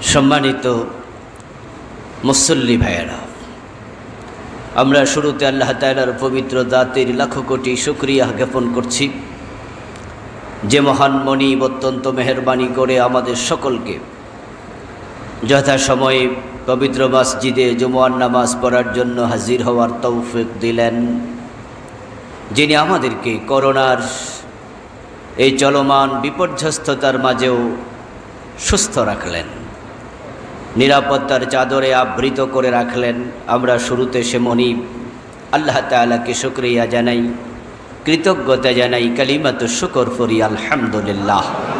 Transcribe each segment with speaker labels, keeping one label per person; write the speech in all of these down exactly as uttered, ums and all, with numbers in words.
Speaker 1: সম্মানিত মুসল্লি ভাইয়েরা, আমরা শুরুতে আল্লাহ তাআলার পবিত্র জাতের লাখো কোটি শুকরিয়া জ্ঞাপন করছি, যে মহান মনিব অত্যন্ত মেহেরবানি করে আমাদের সকলকে যথাসময়ে পবিত্র মসজিদে জুমআর নামাজ পড়ার জন্য হাজির হওয়ার তৌফিক দিলেন, যিনি আমাদেরকে করোনার এই চলমান বিপর্যস্ততার মাঝেও সুস্থ রাখলেন, নিরাপত্তার চাদরে আবৃত করে রাখলেন। আমরা শুরুতে সে মনিব আল্লাহ তাআলাকে শুকরিয়া জানাই, কৃতজ্ঞতা জানাই, কালিমাতু শুকর করি আলহামদুলিল্লাহ।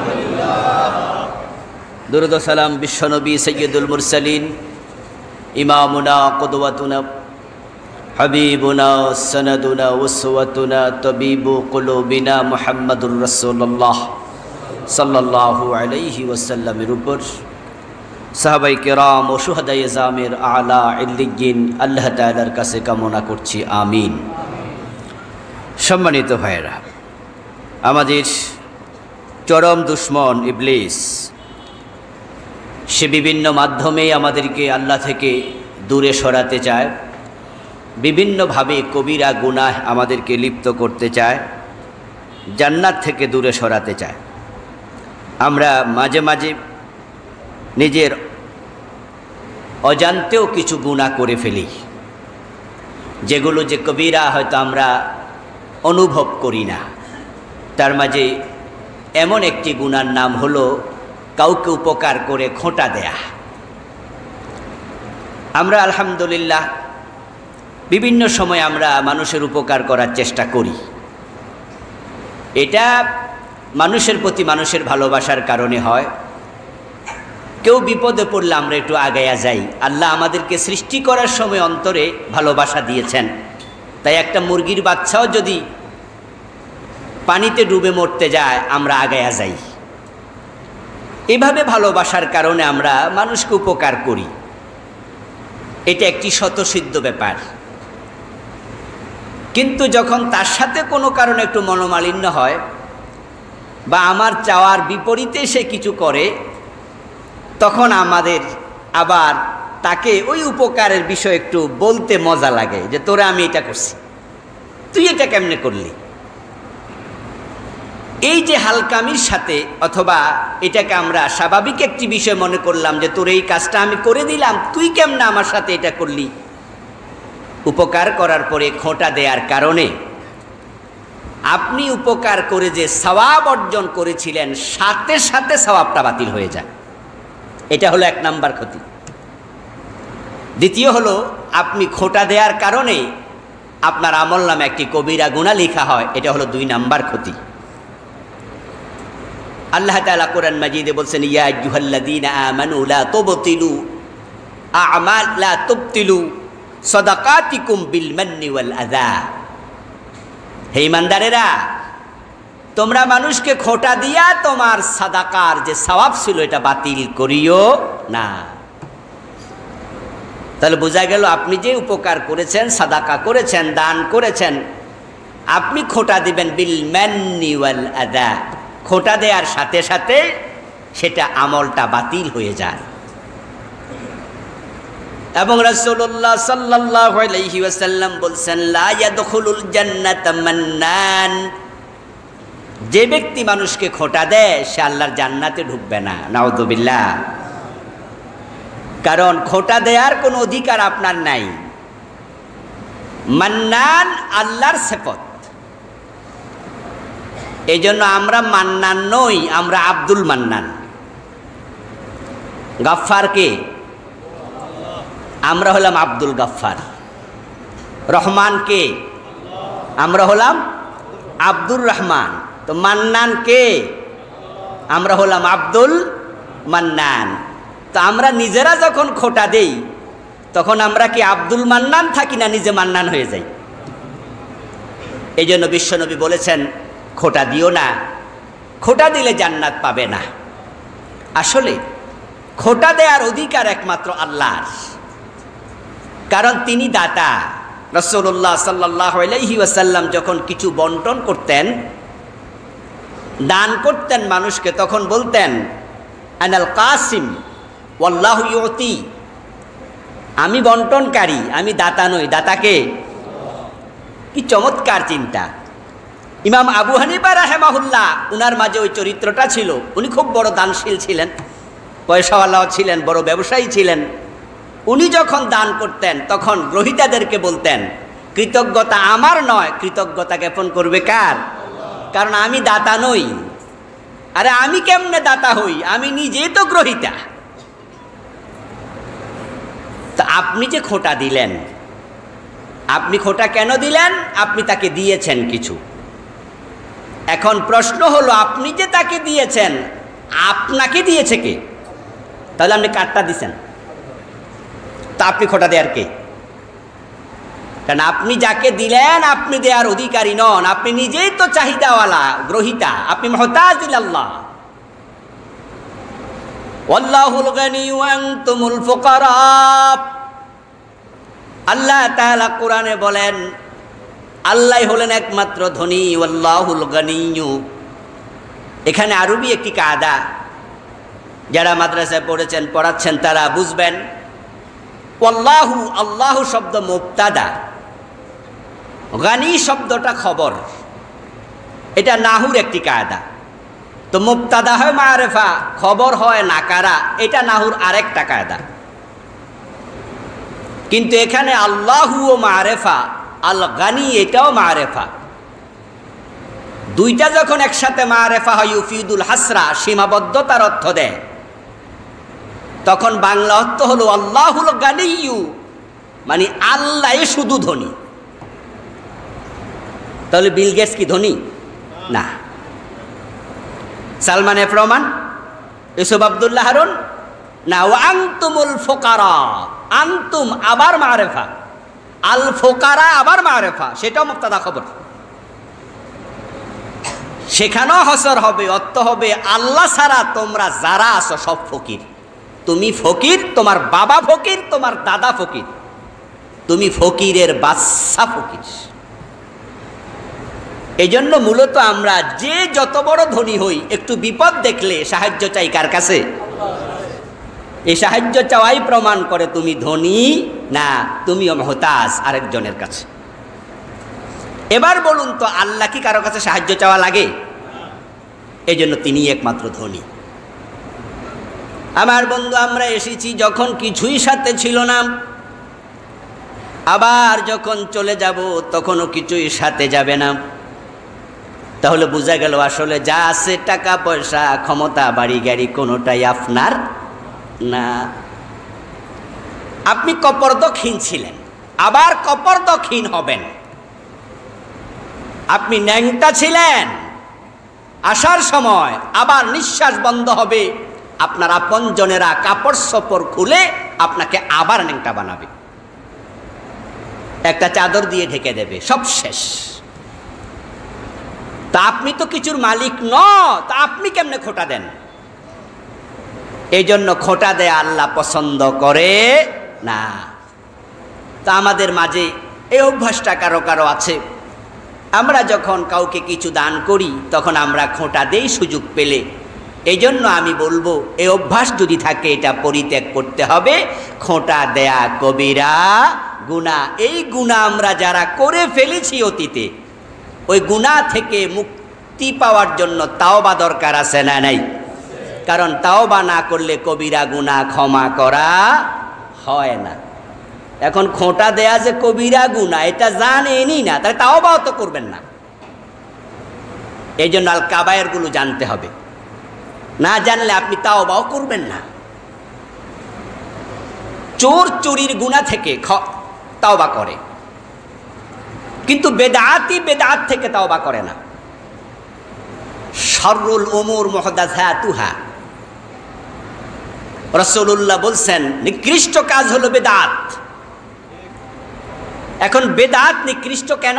Speaker 1: দুরূদ ও সালাম বিশ্বনবী সাইয়্যিদুল মুরসালিন, ইমামুনা কুদওয়াতুনা হাবিবুনা সনদুনা উসওয়াতুনা তবিবু কুলুবিনা মুহাম্মাদুর রাসূলুল্লাহ সাল্লাল্লাহু আলাইহি ওয়াসাল্লামের উপর, সাহাবায়ে কেরাম ও শুহাদায়ে জামের আলা ইল্লিয়িন আল্লাহ তাআলার কাছে কামনা করছি, আমিন। সম্মানিত ভাইয়েরা, আমাদের চরম দুশমন ইবলিস সে বিভিন্ন মাধ্যমে আমাদেরকে আল্লাহ থেকে দূরে সরাতে চায়, বিভিন্নভাবে কবিরা গুনাহ আমাদেরকে লিপ্ত করতে চায়, জান্নাত থেকে দূরে সরাতে চায়। আমরা মাঝে মাঝে নিজের অজান্তেও কিছু গুনাহ করে ফেলি, যেগুলো যে কবিরা হয়তো আমরা অনুভব করি না। তার মাঝে এমন একটি গুনার নাম হলো কাউকে উপকার করে খোঁটা দেয়া। আমরা আলহামদুলিল্লাহ বিভিন্ন সময় আমরা মানুষের উপকার করার চেষ্টা করি, এটা মানুষের প্রতি মানুষের ভালোবাসার কারণে হয়। কেউ বিপদে পড়লে আমরা একটু আগায়া যাই। আল্লাহ আমাদেরকে সৃষ্টি করার সময় অন্তরে ভালোবাসা দিয়েছেন, তাই একটা মুরগির বাচ্চাও যদি পানিতে ডুবে মরতে যায় আমরা আগায়া যাই। এভাবে ভালোবাসার কারণে আমরা মানুষকে উপকার করি, এটা একটি স্বতঃসিদ্ধ ব্যাপার। কিন্তু যখন তার সাথে কোনো কারণে একটু মনোমালিন্য হয় বা আমার চাওয়ার বিপরীতে সে কিছু করে, তখন আমাদের আবার তাকে ওই উপকারের বিষয় একটু বলতে মজা লাগে, যে তোরে আমি এটা করছি, তুই এটা কেমনে করলি। এই যে হালকামির সাথে, অথবা এটাকে আমরা স্বাভাবিক একটি বিষয় মনে করলাম, যে তোর এই কাজটা আমি করে দিলাম, তুই কেমনে আমার সাথে এটা করলি। উপকার করার পরে খোঁটা দেওয়ার কারণে আপনি উপকার করে যে সওয়াব অর্জন করেছিলেন, সাথে সাথে সওয়াবটা বাতিল হয়ে যায়। এটা হলো এক নাম্বার ক্ষতি। দ্বিতীয় হলো, আপনি খোঁটা দেওয়ার কারণে আপনার আমল নামে একটি কবিরা গুনাহ লেখা হয়, এটা হলো দুই নাম্বার ক্ষতি। আল্লাহ তাআলা কোরআন মাজিদে বলছেন, ইয়া আইয়ুহাল্লাযীনা আমানু লা তুবতিলু আ'মাল লা তুবতিলু সাদাকাতিকুম বিল মান্নি ওয়াল আযা। হে ঈমানদারেরা, তোমরা মানুষকে খোঁটা দিয়া তোমার সাদাকার যে সওয়াব ছিল এটা বাতিল করিও না। তাহলে বোঝা গেল, আপনি যে উপকার করেছেন, সাদাকা করেছেন, দান করেছেন, আপনি খোঁটা দিবেন বিল মান্নি ওয়াল আযা। খোঁটা দেওয়ার সাথে সাথে সেটা আমলটা বাতিল হয়ে যায়। এবং রাসূলুল্লাহ সাল্লাল্লাহু আলাইহি ওয়াসাল্লাম বলছেন, লা ইয়াদখুলুল জান্নাতা মান্নান। যে ব্যক্তি মানুষকে খোঁটা দেয় সে আল্লাহর জান্নাতে ঢুকবে না, নাউযুবিল্লাহ। কারণ খোঁটা দেওয়ার কোনো অধিকার আপনার নাই। মান্নান আল্লাহর সিফত, এই জন্য আমরা মান্নান নই, আমরা আব্দুল মান্নান। গাফফার কে? আমরা হলাম আব্দুল গাফফার। রহমান কে? আমরা হলাম আব্দুর রহমান। তো মান্নান কে? আমরা হলাম আব্দুল মান্নান। তো আমরা নিজেরা যখন খোঁটা দেই, তখন আমরা কি আব্দুল মান্নান থাকি না নিজে মান্নান হয়ে যাই? এই জন্য বিশ্বনবী বলেছেন, খোঁটা দিও না, খোঁটা দিলে জান্নাত পাবে না। আসলে খোঁটা দেওয়ার অধিকার একমাত্র আল্লাহর, কারণ তিনি দাতা। রাসূলুল্লাহ সাল্লাল্লাহু আলাইহি ওয়াসাল্লাম যখন কিছু বন্টন করতেন, দান করতেন মানুষকে, তখন বলতেন আনাল কাসিম ওয়াল্লাহু ইউতি, আমি বন্টনকারী, আমি দাতা নই, দাতাকে। কি চমৎকার চিন্তা! ইমাম আবু হানিফা রাহিমাহুল্লাহ, উনার মাঝে ওই চরিত্রটা ছিল। উনি খুব বড় দানশীল ছিলেন, পয়সাওয়ালাও ছিলেন, বড় ব্যবসায়ী ছিলেন। উনি যখন দান করতেন তখন গ্রহীতাদেরকে বলতেন, কৃতজ্ঞতা আমার নয়, কৃতজ্ঞতা জ্ঞাপন করবে কার? কারণ আমি দাতা নই। আরে আমি কেমনে দাতা হই? আমি নিজেই তো গ্রহীতা। তা আপনি যে খোটা দিলেন, আপনি খোটা কেন দিলেন? আপনি তাকে দিয়েছেন কিছু। এখন প্রশ্ন হলো, আপনি যে তাকে দিয়েছেন, আপনাকে দিয়েছে কে? তাহলে আপনি কাটটা দিছেন, তা আপনি খোটা দেয়ার কে? কারণ আপনি যাকে দিলেন আপনি দেয়ার অধিকারী নন, আপনি নিজেই তো চাহিদাওয়ালা, গ্রহীতা, আপনি মুহতাজ ইলাল্লাহ। ওয়াল্লাহুল গানি ওয়া আনতুমুল ফুকারা। আল্লাহ তাআলা কোরআনে বলেন, আল্লাহ হলেন একমাত্র ধনী। ওয়াল্লাহুল গানিয়্যু, এখানে আরবি একটি কায়দা, যারা মাদ্রাসায় পড়েছেন, পড়াচ্ছেন, তারা বুঝবেন। ওয়াল্লাহু, আল্লাহু শব্দ মুবতাদা, গানি শব্দটা খবর। এটা নাহুর একটি কায়দা। তো মুবতাদা হয় মারেফা, খবর হয় নাকারা, এটা নাহুর আরেকটা কায়দা। কিন্তু এখানে আল্লাহু ও মারেফা, আল গানি এটাও মারেফা। দুইটা যখন একসাথে মারেফা হয়, ইউফিদুল হাসরা, সীমাবদ্ধতার অর্থ দেয়, তখন বাংলা অর্থ হলো আল্লাহুল গানিয়্যু, মানে আল্লাহ শুধু ধনী। তাহলে বিল গেটস কি ধনী? না। সালমান এফ রহমান, ইউসুফ আব্দুল্লাহ হারুন? না। ওয়া আনতুমুল ফুকারা, আনতুম আবার মারেফা, আল ফুকারা আবার মারেফা, সেটাও মুবতাদা খবর। সেখানেও হসর হবে, অর্থ হবে আল্লাহ ছাড়া তোমরা যারা আছো সব ফকির। তুমি ফকির, তোমার বাবা ফকির, তোমার দাদা ফকির, তুমি ফকিরের বাচ্চা ফকির। এই জন্য মূলত আমরা যে যত বড় ধনী হই, একটু বিপদ দেখলে সাহায্য চাই কার কাছে? এই সাহায্য চাওয়াই প্রমাণ করে তুমি ধনী না, তুমিও মুহতাজ আরেকজনের কাছে। এবার বলুন তো, আল্লাহ কি কারো কাছে সাহায্য চাওয়া লাগে? এই জন্য তিনি একমাত্র ধনী। আমার বন্ধু, আমরা এসেছি যখন কিছুই সাথে ছিল না, আবার যখন চলে যাব তখনও কিছুই সাথে যাবে না। তাহলে বোঝা গেল আসলে যা আছে, টাকা পয়সা, ক্ষমতা, বাড়ি গাড়ি, কোনোটাই আপনার না। আপনি কপর্দক্ষীণ ছিলেন, আবার কপর্দক্ষীণ হবেন। আপনি ন্যাংটা ছিলেন, আসার সময় আবার নিঃশ্বাস বন্ধ হবে, আপনার আপনজনেরা কাপড় সপড় খুলে আপনাকে আবার ন্যাংটা বানাবে, একটা চাদর দিয়ে ঢেকে দেবে, সব শেষ। তা আপনি তো কিছুর মালিক ন, তা আপনি কেমনে খোটা দেন? এই জন্য খোটা দেয়া আল্লাহ পছন্দ করে না। তা আমাদের মাঝে এই অভ্যাসটা কারো কারো আছে। আমরা যখন কাউকে কিছু দান করি তখন আমরা খোটা দেই সুযোগ পেলে। এই জন্য আমি বলবো, এই অভ্যাস যদি থাকে এটা পরিত্যাগ করতে হবে। খোটা দেয়া কবিরা গুনাহ। এই গুনাহ আমরা যারা করে ফেলেছি অতীতে, ওই গুনাহ থেকে মুক্তি পাওয়ার জন্য তাওবা দরকার আছে না নাই? কারণ তাওবা না করলে কবিরা গুনাহ ক্ষমা করা হয় না। এখন খোঁটা দেয়া যে কবিরা গুনাহ এটা জানেনই না, তাই তাওবাও তো করবেন না। এই জন্য আল কাবায়ের গুলো জানতে হবে, না জানলে আপনি তাওবাও করবেন না। চোর চুরির গুনাহ থেকে তাওবা করে, কিন্তু বেদাতি বেদাত থেকে তাওবা করে না। শাররুল উমুর মুহদাসাতুহা, রাসূলুল্লাহ বলছেন নিকৃষ্ট কাজ হলো বেদাত। এখন বেদাত নিকৃষ্ট কেন?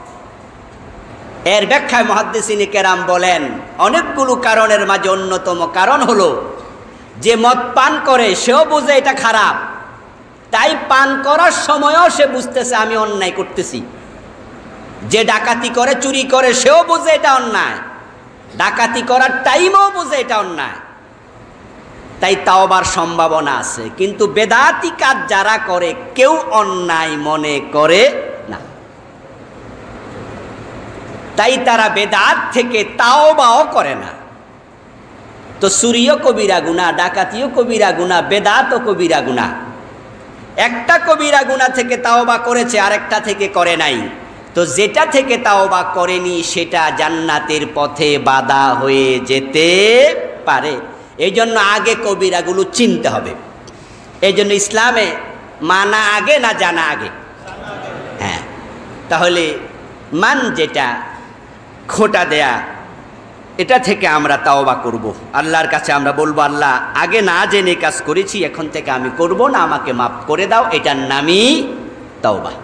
Speaker 1: এর ব্যাখ্যায় মুহাদ্দিসিনে কেরাম বলেন অনেকগুলো কারণের মাঝে অন্যতম কারণ হলো যে মদ পান করে সেও বুঝে এটা খারাপ, তাই পান করার সময়ও সে বুঝতেছে আমি অন্যায় করতেছি। যে ডাকাতি করে, চুরি করে, সেও বুঝে এটা অন্যায়, ডাকাতি করার টাইমও বুঝে এটা অন্যায়। তাই তাওবার সম্ভাবনা আছে। কিন্তু বেদাতি কাজ যারা করে কেউ অন্যায় মনে করে না, তাই তারা বেদাত থেকে তাওবাও করে না। তো চুরিও কবিরা গুনাহ, ডাকাতিও কবিরা গুনাহ, বেদাতও কবিরা গুনাহ। একটা কবিরা গুনাহ থেকে তাওবা করেছে, আরেকটা থেকে করে নাই। তো যেটা থেকে তাওবা করেনি সেটা জান্নাতের পথে বাধা হয়ে যেতে পারে। এই জন্য আগে কবিরাগুলো চিনতে হবে। এই জন্য ইসলামে মানা আগে না জানা আগে? হ্যাঁ, তাহলে মান যেটা খোঁটা দেয়া, এটা থেকে আমরা তাওবা করব। আল্লাহর কাছে আমরা বলবো, আল্লাহ আগে না জেনে কাজ করেছি, এখন থেকে আমি করব না, আমাকে মাফ করে দাও। এটার নামই তাওবা।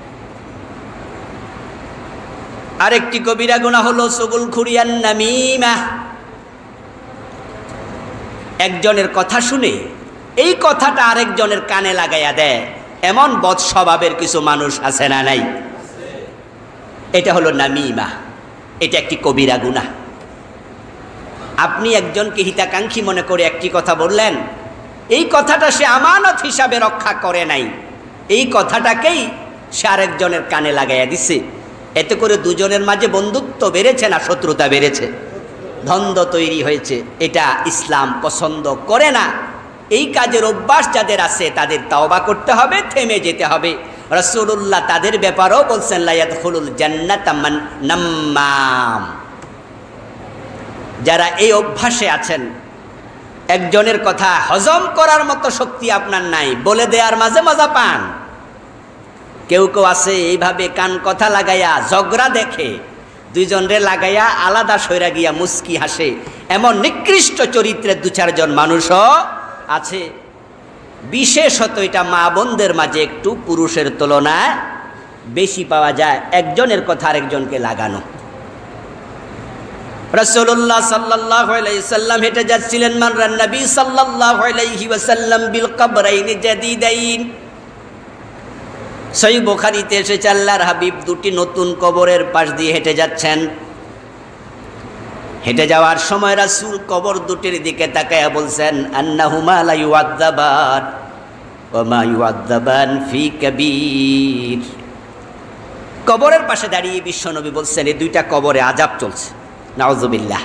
Speaker 1: আরেকটি কবিরা গুনাহ হলো চুগলখুরিয়ান নামিমা। একজনের কথা শুনে এই কথাটা আরেকজনের কানে লাগাইয়া দেয়, এমন বদ স্বভাবের কিছু মানুষ আছে না নাই? এটা হলো নামিমা, এটা একটি কবিরা গুনাহ। আপনি একজনকে হিতাকাঙ্ক্ষী মনে করে একটি কথা বললেন, এই কথাটা সে আমানত হিসাবে রক্ষা করে নাই, এই কথাটাকেই সে আরেকজনের কানে লাগাইয়া দিছে। এতে করে দুজনের মাঝে বন্ধুত্ব বেড়েছে না শত্রুতা বেড়েছে? দ্বন্দ্ব তৈরি হয়েছে। এটা ইসলাম পছন্দ করে না। এই কাজের অভ্যাস যাদের আছে তাদের তাওবা করতে হবে, থেমে যেতে হবে। রাসূলুল্লাহ তাদের ব্যাপারেও বলছেন, লা ইয়াদখুলুল জান্নাতা মান নাম্মাম। যারা এই অভ্যাসে আছেন, একজনের কথা হজম করার মতো শক্তি আপনার নাই, বলে দেওয়ার মাঝে মজা পান। কেউ কেউ আছে এইভাবে কান কথা লাগাইয়া ঝগড়া দেখে, দুইজনরে লাগাইয়া আলাদা সইরা গিয়া মুস্কি হাসে। এমন নিকৃষ্ট চরিত্রের দু চারজন মানুষও আছে। বিশেষত এটা মা বোনদের মাঝে একটু পুরুষের তুলনায় বেশি পাওয়া যায়, একজনের কথা আরেকজনকে লাগানো। রাসূলুল্লাহ সাল্লাল্লাহু আলাইহি সাল্লাম হেঁটে যাচ্ছিলেন, মাররান নবী সাল্লাল্লাহু আলাইহি ওয়াসাল্লাম বিল কবরাইন জাদিদাইন। সহিহ বুখারীতে এসেছে, আল্লাহর হাবিব দুটি নতুন কবরের পাশ দিয়ে হেঁটে যাচ্ছেন। হেঁটে যাওয়ার সময় রাসূল কবর দুটির দিকে তাকায়া বলছেন, আন্নাহুমা লা ইউআযাবান ওয়া মা ইউআযাবান ফি কাবীর। কবরের পাশে দাঁড়িয়ে বিশ্বনবী বলছেন, এই দুইটা কবরে আযাব চলছে। নাউযুবিল্লাহ।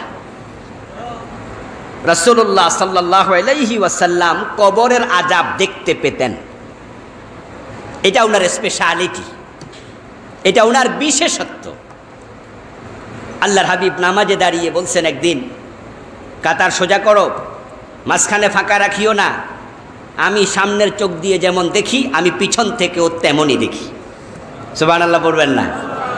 Speaker 1: রাসূলুল্লাহ সাল্লাল্লাহু আলাইহি ওয়াসাল্লাম কবরের আযাব দেখতে পেতেন। এটা ওনার স্পেশালিটি, এটা ওনার বিশেষত্ব। আল্লাহর হাবিব নামাজে দাঁড়িয়ে বলছেন, একদিন কাতার সোজা করো, মাঝখানে ফাঁকা রাখিও না। আমি সামনের চোখ দিয়ে যেমন দেখি, আমি পিছন থেকেও তেমনই দেখি। সুবহানাল্লাহ বলবেন না?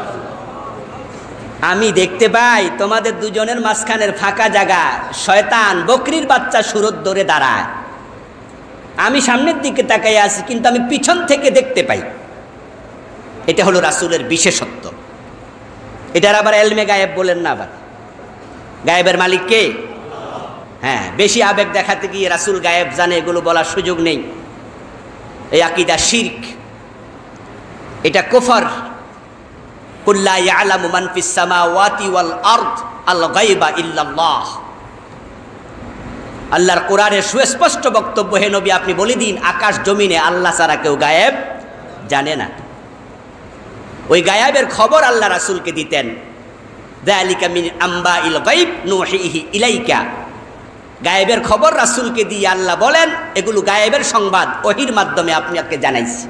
Speaker 1: আমি দেখতে পাই তোমাদের দুজনের মাঝখানের ফাঁকা জায়গা শয়তান বকরির বাচ্চা সুরত ধরে দাঁড়ায়। আমি সামনের দিকে তাকাই আছি, কিন্তু আমি পিছন থেকে দেখতে পাই। এটা হলো রাসূলের বিশেষত্ব। এটার আবার এলমে গায়েব বলেন না। আবার গায়েবের মালিক কে? হ্যাঁ, বেশি আবেগ দেখাতে গিয়ে রাসূল গায়েব জানে এগুলো বলার সুযোগ নেই। এই আকীদা শিরক, এটা কুফর। কুল লা ইয়ালামু মান ফিস সামাওয়াতি ওয়াল আরদ আল গায়বা ইল্লাল্লাহ। আল্লাহর কোরআনের সুস্পষ্ট বক্তব্য, হে নবী আপনি বলে দিন, আকাশ জমিনে আল্লাহ ছাড়া কেউ গায়েব জানে না। ওই গায়েবের খবর আল্লাহ রাসূলকে দিতেন। যালিকা মিন আম্বাইল গায়ব নুহিহি ইলাইকা। গায়েবের খবর রাসূলকে দিয়ে আল্লাহ বলেন, এগুলো গায়েবের সংবাদ, ওহীর মাধ্যমে আপনাকে জানাইছি।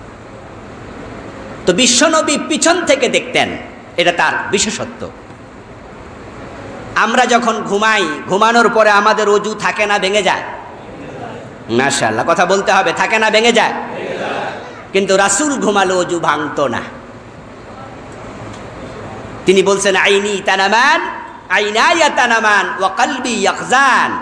Speaker 1: তো বিশ্বনবী পিছন থেকে দেখতেন, এটা তার বিশেষত্ব। আমরা যখন ঘুমাই, ঘুমানোর পরে আমাদের ওযু থাকে না ভেঙে যায়? মাশাআল্লাহ, কথা বলতে হবে, থাকে না ভেঙে যায়? কিন্তু রাসূল ঘুমালে ওযু ভাঙতো না। তিনি বলছেন, আইনি তানামান আইনায়া তানামান ওয়া কলবি ইয়াখজান।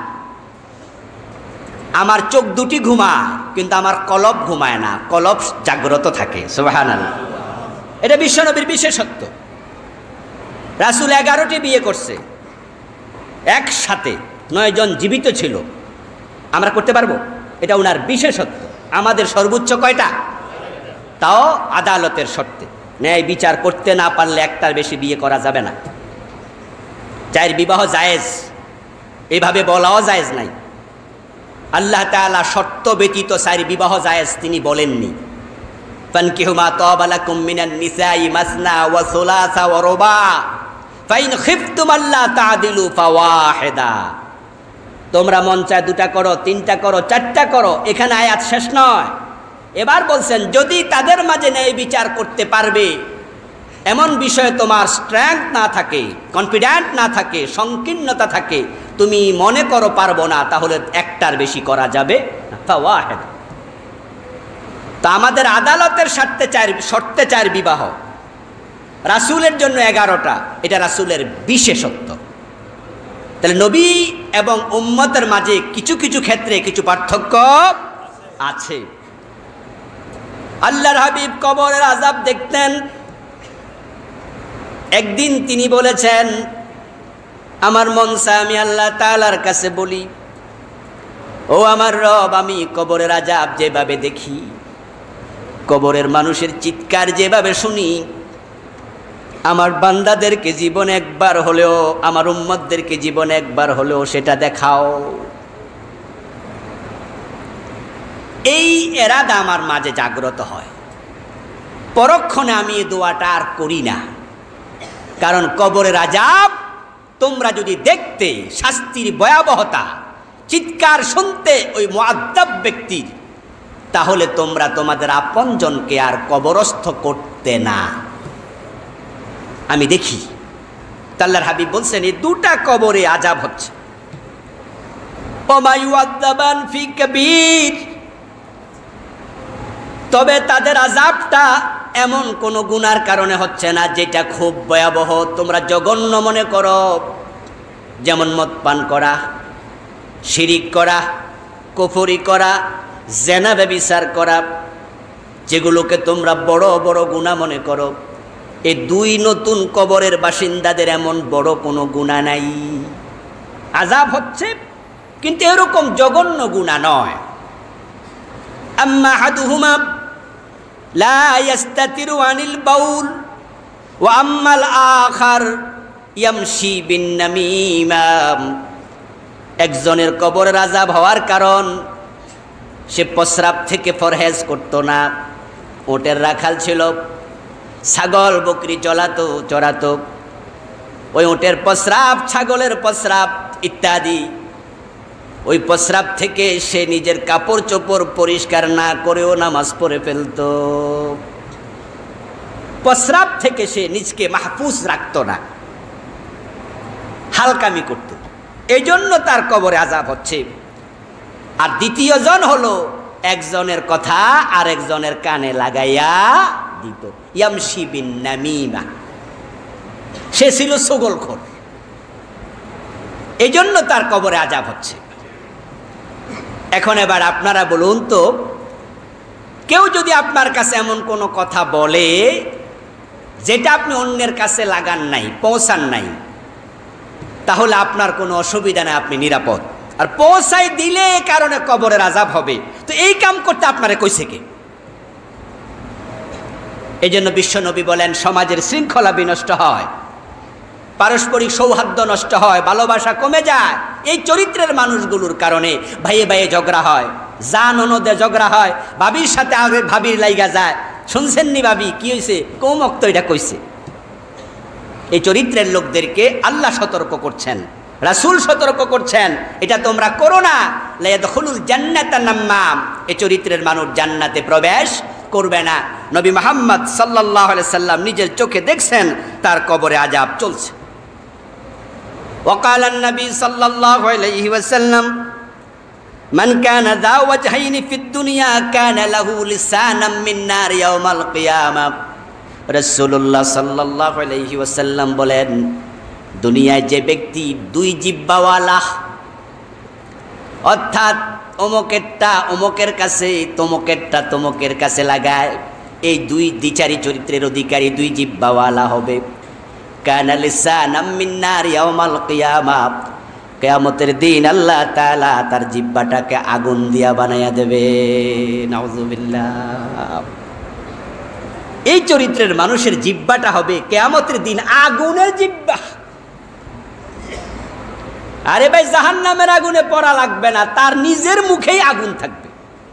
Speaker 1: আমার চোখ দুটি ঘুমায়, কিন্তু আমার কলব ঘুমায় না, কলব জাগ্রত থাকে। সুবহানাল্লাহ। এটা বিশ্বনবীর বিশেষত্ব। রাসূল এগারোটি বিয়ে করছে, একসাথে নয় জন জীবিত ছিল। আমরা করতে পারবো? এটা ওনার বিশেষত্ব। আমাদের সর্বোচ্চ কয়টা? তাও আদালতের শর্তে। ন্যায় বিচার করতে না পারলে একটার বেশি বিয়ে করা যাবে না। চার বিবাহ জায়েজ, এভাবে বলাও জায়েজ নাই। আল্লাহ তাআলা শর্ত ব্যতীত চার বিবাহ জায়েজ তিনি বলেননি। ফানকিহু মা তাবা লাকুম মিনান নিসাই মাসনা ওয়া সুলাসা ওয়া রুবা ফাইন খিফতুম আল্লা তা'দিলু ফাওয়াহিদা। তোমরা মন চায় দুটা করো, তিনটা করো, চারটা করো, এখানে আয়াত শেষ নয়। এবার বলছেন যদি তাদের মাঝে ন্যায় বিচার করতে পারবে এমন বিষয়ে তোমার স্ট্রেংথ না থাকে, কনফিডেন্ট না থাকে, সংকীর্ণতা থাকে, তুমি মনে করো পারবো না, তাহলে একটার বেশি করা যাবে না। ফাওয়াহিদা। তা আমাদের আদালতের শর্তে চার শর্তে চার বিবাহ, রাসূলের জন্য এগারোটা, এটা রাসূলের বিশেষত্ব। তাহলে নবী এবং উম্মতের মাঝে কিছু কিছু ক্ষেত্রে কিছু পার্থক্য আছে। আল্লাহর হাবিব কবরের আযাব দেখতেন। একদিন তিনি বলেছেন, আমার মন চায় আমি আল্লাহ তাআলার কাছে বলি, ও আমার রব, আমি কবরের আযাব যেভাবে দেখি, কবরের মানুষের চিৎকার যেভাবে শুনি, আমার বান্দাদেরকে জীবনে একবার হলেও, আমার উম্মতদেরকে জীবনে একবার হলেও সেটা দেখাও। এই এরাদা আমার মাঝে জাগ্রত হয়। পরক্ষণে আমি এই দোয়াটা আর করি না, কারণ কবরের আযাব তোমরা যদি দেখতে, শাস্তির ভয়াবহতা চিৎকার শুনতে ওই মুআদ্দাব ব্যক্তির, তাহলে তোমরা তোমাদের আপনজনকে আর কবরস্থ করতে না। আমি দেখি। আল্লাহর হাবিব বলছেন এই দুটা কবরে আযাব হচ্ছে। ওমা ইউআযাবান ফি কাবীর, তবে তাদের আযাবটা এমন কোন গুনার কারণে হচ্ছে না যেটা খুব ভয়াবহ, তোমরা জঘন্য মনে করো। যেমন মদ পান করা, শিরিক করা, কুফরি করা, জিনা ব্যভিচার করা, যেগুলোকে তোমরা বড় বড় গুনাহ মনে করো, এই দুই নতুন কবরের বাসিন্দাদের এমন বড় কোনো গুনাহ নাই। আযাব হচ্ছে কিন্তু এরকম জঘন্য গুনাহ নয়। আম্মা আহাদুহুমা লা ইস্তাতিরু আনিল বাউল ওয়া আম্মাল আখার ইয়ামশি বিন নামিমা। একজনের কবরের আযাব হওয়ার কারণ সে প্রস্রাব থেকে পরহেজ করত না। ওটের রাখাল ছিল, ছাগল বকরি চলাতো চড়াতো, ওই ওটের প্রস্রাব, ছাগলের প্রস্রাব ইত্যাদি, ওই প্রস্রাব থেকে সে নিজের কাপড় চোপড় পরিষ্কার না করেও নামাজ পড়ে ফেলত। প্রস্রাব থেকে সে নিজকে মাহফুজ রাখত না, হালকামি করত, এই জন্য তার কবরে আযাব হচ্ছে। আর দ্বিতীয় জন হলো একজনের কথা আর একজনের কানে লাগাইয়া দিত। ইয়ামশি বিন নামিমা, সে ছিল ছগলখোর, এই জন্য তার কবরে আযাব হচ্ছে। এখন এবার আপনারা বলুন তো, কেউ যদি আপনার কাছে এমন কোনো কথা বলে যেটা আপনি অন্যের কাছে লাগান নাই, পৌঁছান নাই, তাহলে আপনার কোনো অসুবিধা নেই, আপনি নিরাপদ। আর পৌঁছাই দিলে এই কারণে কবরের আযাব হবে, তো এই কাম করতে আপনারে কইছে কে? এই জন্য বিশ্বনবী বলেন সমাজের শৃঙ্খলা বিনষ্ট হয়, পারস্পরিক সৌহার্দ্য নষ্ট হয়, ভালোবাসা কমে যায়। এই চরিত্রের মানুষগুলোর কারণে ভাইয়ে ভাইয়ে ঝগড়া হয়, জান ননদে ঝগড়া হয়, ভাবির সাথে আগে ভাবির লাইগা যায়, শুনছেননি ভাবি কি হয়েছে, কৌমক্ত এটা কইছে। এই চরিত্রের লোকদেরকে আল্লাহ সতর্ক করছেন, রাসূল সতর্ক করছেন, এটা তোমরা করো না। লা ইয়াদখুলুল জান্নাতা নাম্মাম, এই চরিত্রের মানুষ জান্নাতে প্রবেশ করবে না। নবী মুহাম্মদ সাল্লাল্লাহু আলাইহি সাল্লাম নিজের চোখে দেখছেন তার কবরে আযাব চলছে। وقال النبي صلى الله عليه وسلم من كان ذا وجهين في الدنيا كان له لسانا من نار يوم القيامة। রাসূলুল্লাহ সাল্লাল্লাহু আলাইহি ওয়াসাল্লাম বলেন, দুনিয়ায় যে ব্যক্তি দুই জিহ্বাওয়ালা, অর্থাৎ অমুকেরটা অমুকের কাছে, তমুকেরটা তমুকের কাছে লাগায়, এই দুই দ্বিচারী চরিত্রের অধিকারী দুই জিহ্বাওয়ালা হবে। কানা লিসানাম মিন নার ইয়াউমাল কিয়ামা, কিয়ামতের দিন আল্লাহ তাআলা তার জিহ্বাটাকে আগুন দিয়া বানায়া দেবে। নাউযুবিল্লাহ। এই চরিত্রের মানুষের জিহ্বাটা হবে কিয়ামতের দিন আগুনের জিহ্বা। আরে ভাই, জাহান্নামের আগুনে পড়া লাগবে না, তার নিজের মুখেই আগুন থাকবে।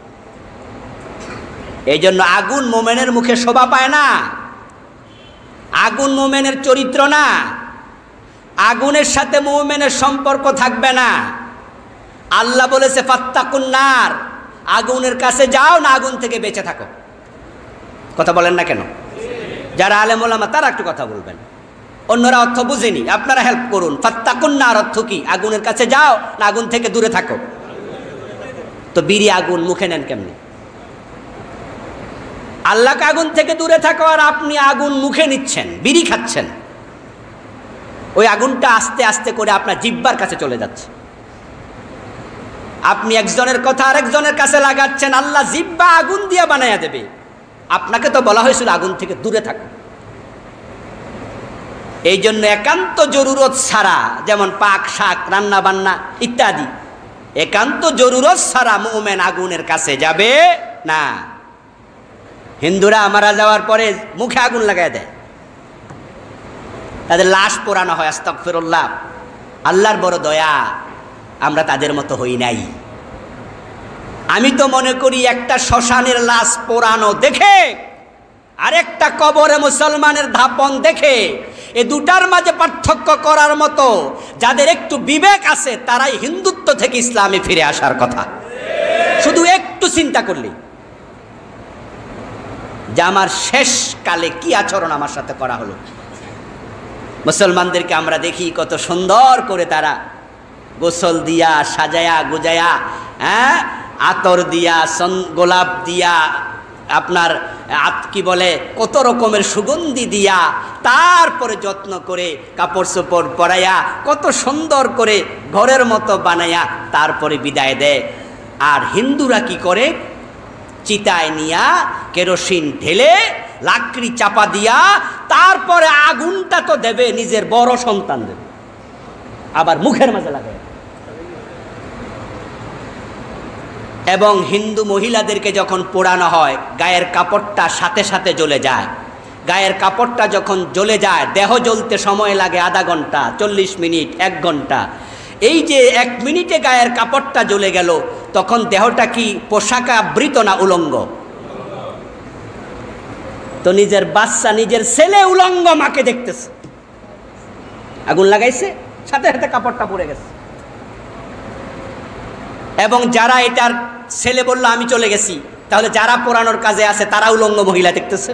Speaker 1: এই জন্য আগুন মোমেনের মুখে শোভা পায় না, আগুন মোমেনের চরিত্র না, আগুনের সাথে মোমেনের সম্পর্ক থাকবে না। আল্লাহ বলেছে ফাত্তাকুন নার, আগুনের কাছে যাও না আগুন থেকে বেঁচে থাকো। কথা বলেন না কেন? যারা আলেম ওলামা তারা একটু কথা বলবেন, অন্যরা অর্থ বুঝেনি, আপনারা হেল্প করুন। ফাত্তাকুন নার অর্থ কি? আগুনের কাছে যাও না আগুন থেকে দূরে থাকো? তো বিড়ি আগুন মুখে নেন কেমনি? আল্লাহকে আগুন থেকে দূরে থাকো আর আপনি আগুন মুখে নিচ্ছেন, বিড়ি খাচ্ছেন। ওই আগুনটা আস্তে আস্তে করে আপনার জিহ্বার কাছে চলে যাচ্ছে। আপনি একজনের কথা আরেকজনের কাছে লাগাচ্ছেন, আল্লাহ জিহ্বা আগুন দিয়ে বানাইয়া দেবে। আপনাকে তো বলা হয়েছিল আগুন থেকে দূরে থাকো। এই জন্য একান্ত জরুরত ছাড়া, যেমন পাক শাক রান্না বান্না ইত্যাদি, একান্ত জরুরত ছাড়া মুমিন আগুনের কাছে যাবে না। হিন্দুরা মারা যাওয়ার পরে মুখে আগুন লাগায় দেয়, তাদের লাশ পোড়ানো হয়। আস্তাগফিরুল্লাহ, আল্লাহর বড় দয়া, আমরা তাদের মতো হই নাই। আমি তো মনে করি একটা শ্মশানের লাশ পোড়ানো দেখে আরেকটা কবরে মুসলমানের ধাপন দেখে এ দুটার মাঝে পার্থক্য করার মতো যাদের একটু বিবেক আছে তারাই হিন্দুত্ব থেকে ইসলামে ফিরে আসার কথা। শুধু একটু চিন্তা করলি যে আমার শেষ কালে কি আচরণ আমার সাথে করা হলো। মুসলমানদেরকে আমরা দেখি কত সুন্দর করে তারা গোসল দিয়া সাজায়া গুজায়া, হ্যাঁ, আতর দিয়া গোলাপ দিয়া, আপনার কি বলে কত রকমের সুগন্ধি দিয়া, তারপরে যত্ন করে কাপড় চোপড় পরাইয়া কত সুন্দর করে ঘরের মতো বানাইয়া তারপরে বিদায় দেয়। আর হিন্দুরা কি করে? চিতায় নিয়া কেরোসিন ঢেলে লাকড়ি চাপা দিয়া তারপরে আগুনটা তো দেবে নিজের বড় সন্তান দেবে, আবার মুখের মাঝে লাগায়। এবং হিন্দু মহিলাদেরকে যখন পোড়ানো হয় গায়ের কাপড়টা সাথে সাথে জ্বলে যায়। গায়ের কাপড়টা যখন জ্বলে যায় দেহ জ্বলতে সময় লাগে আধা ঘন্টা, চল্লিশ মিনিট, এক ঘন্টা। এই যে এক মিনিটে গায়ের কাপড়টা জ্বলে গেল, তখন দেহটা কি পোশাকে আবৃত না উলঙ্গ? তো নিজের বাচ্চা, নিজের ছেলে উলঙ্গ মাকে দেখতেছে, আগুন লাগাইছে, সাথে সাথে কাপড়টা পড়ে গেছে। এবং যারা এটার ছেলে বলল আমি চলে গেছি, তাহলে যারা পোড়ানোর কাজে আছে তারা উলঙ্গ মহিলা দেখতেছে।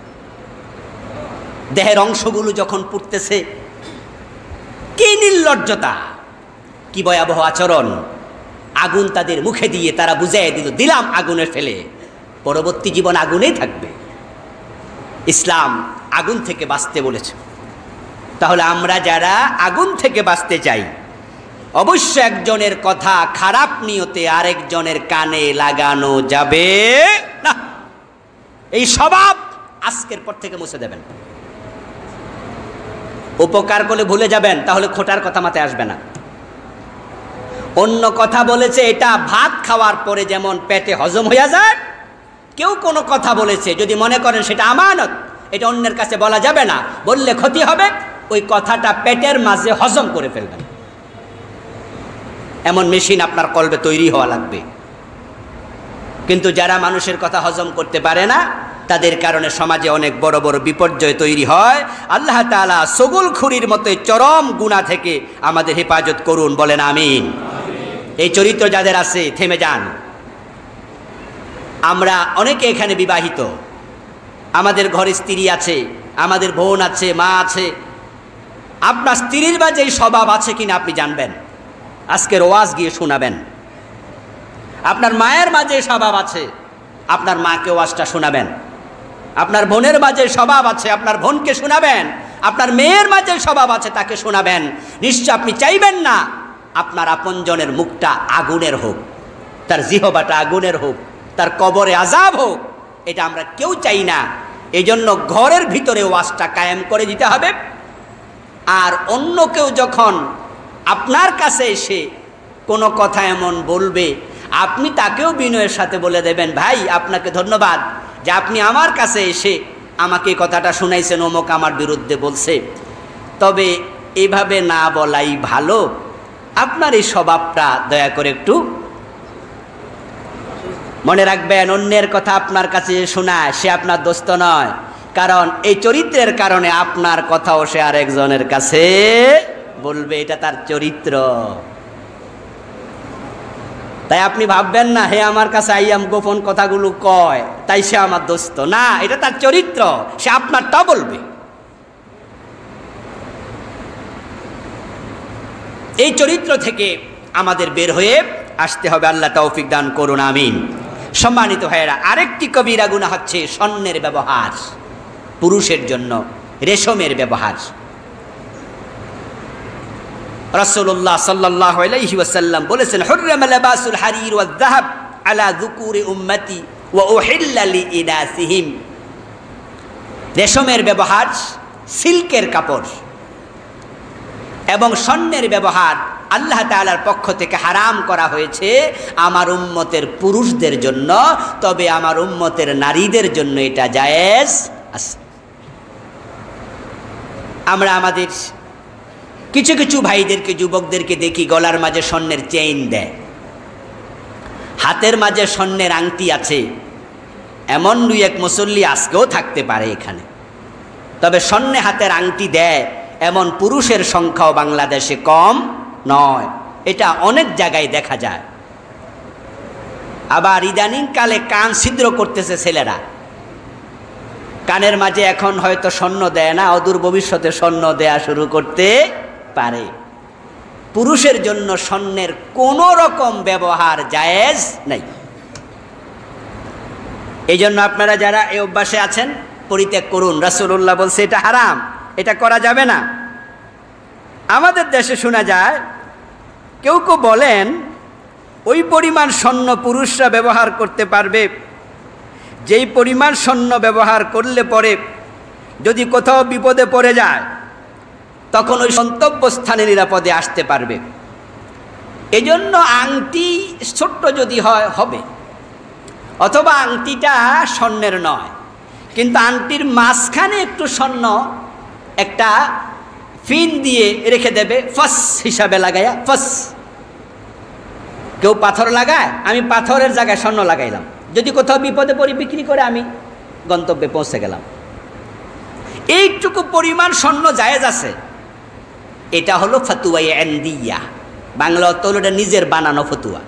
Speaker 1: দেহের অংশগুলো যখন পুড়তেছে, কি নির্লজ্জতা, কি ভয়াবহ আচরণ। আগুন তাদের মুখে দিয়ে তারা বুঝাইয়া দিল, দিলাম আগুনে ফেলে, পরবর্তী জীবন আগুনেই থাকবে। ইসলাম আগুন থেকে বাঁচতে বলেছে। তাহলে আমরা যারা আগুন থেকে বাঁচতে চাই, অবশ্য একজনের কথা খারাপ নিয়তে আরেকজনের কানে লাগানো যাবে না। এই স্বভাব আজকের পর থেকে মুছে দেবেন। উপকার করলে ভুলে যাবেন, তাহলে খোটার কথা মাথায় আসবে না। অন্য কথা বলেছে, এটা ভাত খাওয়ার পরে যেমন পেটে হজম হয়ে যায়, কেউ কোনো কথা বলেছে যদি মনে করেন সেটা আমানত, এটা অন্যের কাছে বলা যাবে না, বললে ক্ষতি হবে, ওই কথাটা পেটের মাঝে হজম করে ফেলবেন। এমন মেশিন আপনার কলবে তৈরি হওয়া লাগবে। কিন্তু যারা মানুষের কথা হজম করতে পারে না, তাদের কারণে সমাজে অনেক বড় বড় বিপর্যয় তৈরি হয়। আল্লাহ তাআলা সগুলখুরির মতো চরম গুনাহ থেকে আমাদের হেফাজত করুন, বলেন আমিন। এই চরিত্র যাদের আছে থেমে যান। আমরা অনেকে এখানে বিবাহিত, আমাদের ঘরে স্ত্রী আছে, আমাদের বোন আছে, মা আছে। আপনার স্ত্রীর মাঝে এই স্বভাব আছে কিনা আপনি জানবেন, আজকের ওয়াজ গিয়ে শোনাবেন। আপনার মায়ের মাঝে স্বভাব আছে, আপনার মাকে ওয়াজটা শোনাবেন। আপনার বোনের মাঝে স্বভাব আছে, আপনার বোনকে শোনাবেন। আপনার মেয়ের মাঝে স্বভাব আছে, তাকে শোনাবেন। নিশ্চয় আপনি চাইবেন না আপনার আপনজনের মুখটা আগুনের হোক, তার জিহবাটা আগুনের হোক, তার কবরে আযাব হোক, এটা আমরা কেউ চাই না। এই জন্য ঘরের ভিতরে ওয়াজটা কায়েম করে দিতে হবে। আর অন্য কেউ যখন আপনার কাছে এসে কোনো কথা এমন বলবে, আপনি তাকেও বিনয়ের সাথে বলে দেবেন, ভাই আপনাকে ধন্যবাদ যে আপনি আমার কাছে এসে আমাকে কথাটা শুনাইছেন, অমুক আমার বিরুদ্ধে বলছে, তবে এভাবে না বলাই ভালো। আপনার এই স্বভাবটা দয়া করে একটু মনে রাখবেন। অন্যের কথা আপনার কাছে শোনায় সে আপনার দোস্ত নয়, কারণ এই চরিত্রের কারণে আপনার কথাও সে আরেকজনের কাছে বলবে, এটা তার চরিত্র। তাই আপনি ভাববেন না হে আমার কাছে আইয়াম গোপন কথাগুলো কয় তাই সে আমার দোস্ত, না, এটা তার চরিত্র, সে আপনারটা বলবে। এই চরিত্র থেকে আমাদের বের হয়ে আসতে হবে, আল্লাহ তৌফিক দান করুন, আমিন। সম্মানিত ভাইয়েরা, আরেকটি কবিরা গুনাহ হচ্ছে স্বর্ণের ব্যবহার, পুরুষের জন্য রেশমের ব্যবহার। রাসূলুল্লাহ সাল্লাল্লাহু আলাইহি ওয়াসাল্লাম বলেছেন, হুররিমা লিবাসুল হারির ওয়াল যাহাব আলা যুকুরি উম্মতি ওয়া উহিল্লা লিইনাসিহিম। রেশমের ব্যবহার, সিল্কের কাপড় এবং স্বর্ণের ব্যবহার আল্লাহ তাআলার পক্ষ থেকে হারাম করা হয়েছে আমার উম্মতের পুরুষদের জন্য, তবে আমার উম্মতের নারীদের জন্য এটা জায়েজ আছে। আমরা আমাদের কিছু কিছু ভাইদেরকে, যুবকদেরকে দেখি গলার মাঝে স্বর্ণের চেইন দেয়, হাতের মাঝে স্বর্ণের আংটি আছে, এমন দুই এক মুসল্লি আজকেও থাকতে পারে এখানে, তবে স্বর্ণে হাতের আংটি দেয় এমন পুরুষের সংখ্যাও বাংলাদেশে কম নয়, এটা অনেক জায়গায় দেখা যায়। আবার ইদানিং কালে কান ছিদ্র করতেছে ছেলেরা, কানের মাঝে এখন হয়তো স্বর্ণ দেয় না, অদূর ভবিষ্যতে স্বর্ণ দেয়া শুরু করতে পারে। পুরুষের জন্য স্বর্ণের কোনো রকম ব্যবহার জায়েজ নাই। এই জন্য আপনারা যারা এই অভ্যাসে আছেন পরিত্যাগ করুন। রাসূলুল্লাহ বলছে এটা হারাম, এটা করা যাবে না। আমাদের দেশে শোনা যায় কেউ কেউ বলেন ওই পরিমাণ স্বর্ণ পুরুষরা ব্যবহার করতে পারবে যেই পরিমাণ স্বর্ণ ব্যবহার করলে পরে যদি কোথাও বিপদে পড়ে যায় তখন ওই গন্তব্যস্থানে নিরাপদে আসতে পারবে। এজন্য আংটি ছোট্ট যদি হয় হবে, অথবা আংটিটা স্বর্ণের নয় কিন্তু আংটির মাঝখানে একটু স্বর্ণ একটা ফিন দিয়ে রেখে দেবে, ফস হিসাবে লাগাইয়া, ফস। কেউ পাথর লাগায়, আমি পাথরের জায়গায় স্বর্ণ লাগাইলাম, যদি কোথাও বিপদে পড়ি বিক্রি করে আমি গন্তব্যে পৌঁছে গেলাম। এইটুকু পরিমাণ স্বর্ণ জায়েজ আছে। এটা হলো ফতুয়া ইনদিয়া, বাংলা অর্থ হলো এটা নিজের বানানো ফতুয়া,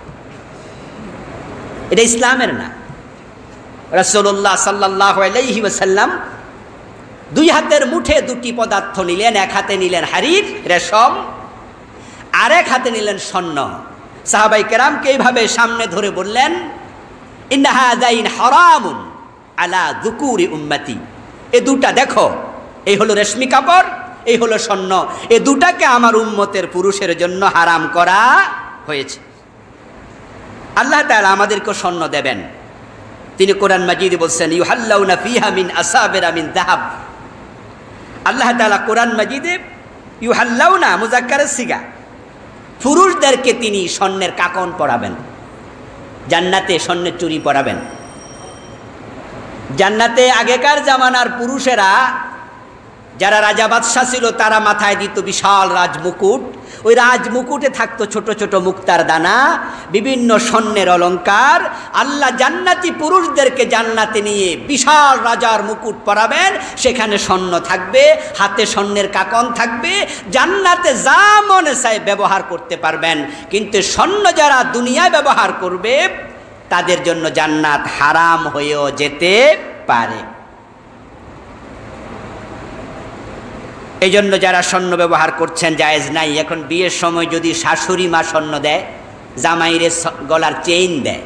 Speaker 1: এটা ইসলামের না। রাসূলুল্লাহ সাল্লাল্লাহু আলাইহি ওয়াসাল্লাম দুই হাতের মুঠে দুটি পদার্থ নিলেন, এক হাতে নিলেন হারির রেশম, আর এক হাতে নিলেন স্বর্ণ। সাহাবাই কেরামকে এইভাবে সামনে ধরে বললেন, ইন্না হাযাইন হারামুন আলা যুকুরি উম্মতি, এ দুটা দেখো, এই হলো রেশমি কাপড়, এই হলো স্বর্ণ, এ দুটাকে আমার উম্মতের পুরুষের জন্য হারাম করা হয়েছে। আল্লাহ তাআলা আমাদেরকে স্বর্ণ দেবেন। তিনি কোরআন মাজিদে বলছেন, ইউহাল্লাউনা ফিহা মিন আসাবিরা মিন যাহাব। আল্লাহ তাআলা কোরআন মাজিদে ইউহাল্লাউনা মুযাক্কারের সিগা, পুরুষদেরকে তিনি স্বর্ণের কাকন পরাবেন, জান্নাতে স্বর্ণের চুড়ি পরাবেন। জান্নাতে আগেকার জামানার পুরুষেরা যারা রাজা বাদশাহ ছিল তারা মাথায় দিত বিশাল রাজমুকুট, ওই রাজমুকুটে থাকতো ছোট ছোট মুক্তার দানা, বিভিন্ন স্বর্ণের অলংকার। আল্লাহ জান্নাতি পুরুষদেরকে জান্নাতে নিয়ে বিশাল রাজার মুকুট পরাবেন, সেখানে স্বর্ণ থাকবে, হাতে স্বর্ণের কাকন থাকবে, জান্নাতে যা মনে চায় ব্যবহার করতে পারবেন। কিন্তু স্বর্ণ যারা দুনিয়ায় ব্যবহার করবে তাদের জন্য জান্নাত হারাম হয়েও যেতে পারে। এই জন্য যারা স্বর্ণ ব্যবহার করছেন জায়েজ নাই। এখন বিয়ের সময় যদি শাশুড়ি মা স্বর্ণ দেয়, জামাইরে গলার চেইন দেয়,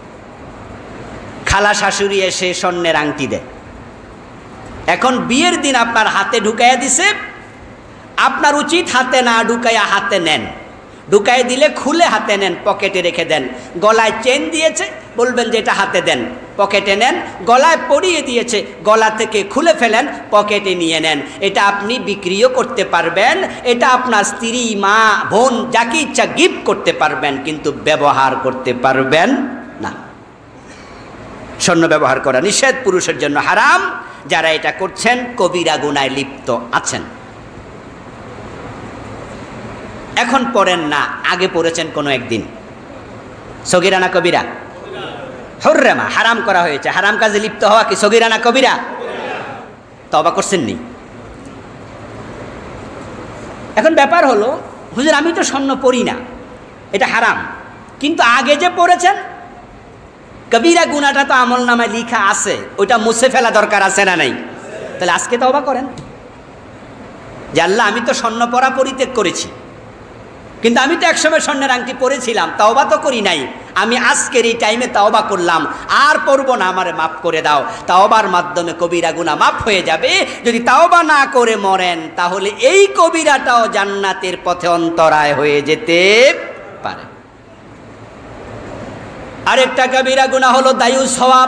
Speaker 1: খালা শাশুড়ি এসে স্বর্ণের আংটি দেয়, এখন বিয়ের দিন আপনার হাতে ঢুকাইয়া দিছে, আপনার উচিত হাতে না ঢুকাইয়া হাতে নেন, ঢুকাই দিলে খুলে হাতে নেন, পকেটে রেখে দেন। গলায় চেন দিয়েছে, বলবেন যে এটা হাতে দেন, পকেটে নেন। গলায় পরিয়ে দিয়েছে, গলা থেকে খুলে ফেলেন, পকেটে নিয়ে নেন। এটা আপনি বিক্রিও করতে পারবেন, এটা আপনার স্ত্রী, মা, বোন যাকে ইচ্ছা গিফট করতে পারবেন, কিন্তু ব্যবহার করতে পারবেন না। স্বর্ণ ব্যবহার করা নিষেধ, পুরুষের জন্য হারাম। যারা এটা করছেন কবিরা গুনায় লিপ্ত আছেন। এখন পড়েন না, আগে পড়েছেন কোনো একদিন। সগীরা না কবিরা? হুররামা, হারাম করা হয়েছে। হারাম কাজে লিপ্ত হওয়া কি সগীরা না কবিরা? তওবা করছেন নি? এখন ব্যাপার হলো, হুজুর আমি তো স্বর্ণ পড়ি না, এটা হারাম, কিন্তু আগে যে পড়েছেন কবিরা গুনাহটা তো আমল নামায় লিখা আছে, ওইটা মুছে ফেলা দরকার আছে না নাই? তাহলে আজকে তওবা করেন যে আল্লাহ আমি তো স্বর্ণ পরা পরিত্যাগ করেছি, কিন্তু আমি তো একসময় স্বর্ণের আংটি পরেছিলাম, তওবা তো করি নাই, আমি আজকের এই টাইমে তওবা করলাম, আর পড়বো না, আমারে মাফ করে দাও। তওবার মাধ্যমে কবিরা গুনাহ মাফ হয়ে যাবে। যদি তওবা না করে মরেন তাহলে এই কবিরাটাও জান্নাতের পথে অন্তরায় হয়ে যেতে পারে। আরেকটা কবিরা গুনাহ হলো দায়ুস হওয়া।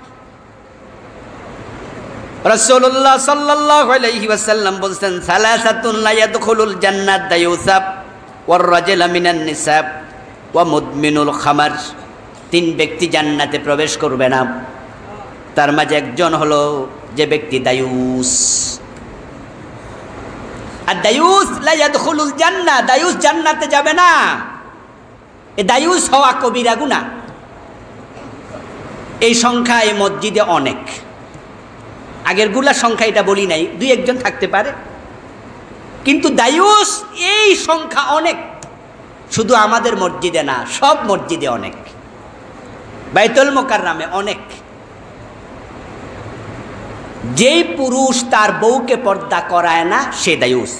Speaker 1: রাসূলুল্লাহ সাল্লাল্লাহু আলাইহি ওয়াসাল্লাম বলেছেন, সালাসাতুন লা ইয়াদখুলুল জান্নাত দায়ুসাব ওয়ার রাজুলু মিনান নিসাব ওয়া মুদমিনুল খামার। তিন ব্যক্তি জান্নাতে প্রবেশ করবে না, তার মাঝে একজন হলো যে ব্যক্তি দায়ুস। আর দায়ুস লা ইয়াদখুলুল জান্নাহ, দায়ুস জান্নাতে যাবে না। এই দায়ুস হওয়া কবিরা গুনাহ। এই সংখ্যা এই মসজিদে অনেক, আগের গুলার সংখ্যা এটা বলি নাই, দুই একজন থাকতে পারে, কিন্তু দায়ুস এই সংখ্যা অনেক। শুধু আমাদের মসজিদে না, সব মসজিদে অনেক, বাইতুল মুকাররমে অনেক। যেই পুরুষ তার বউকে পর্দা করায় না সে দায়ুস।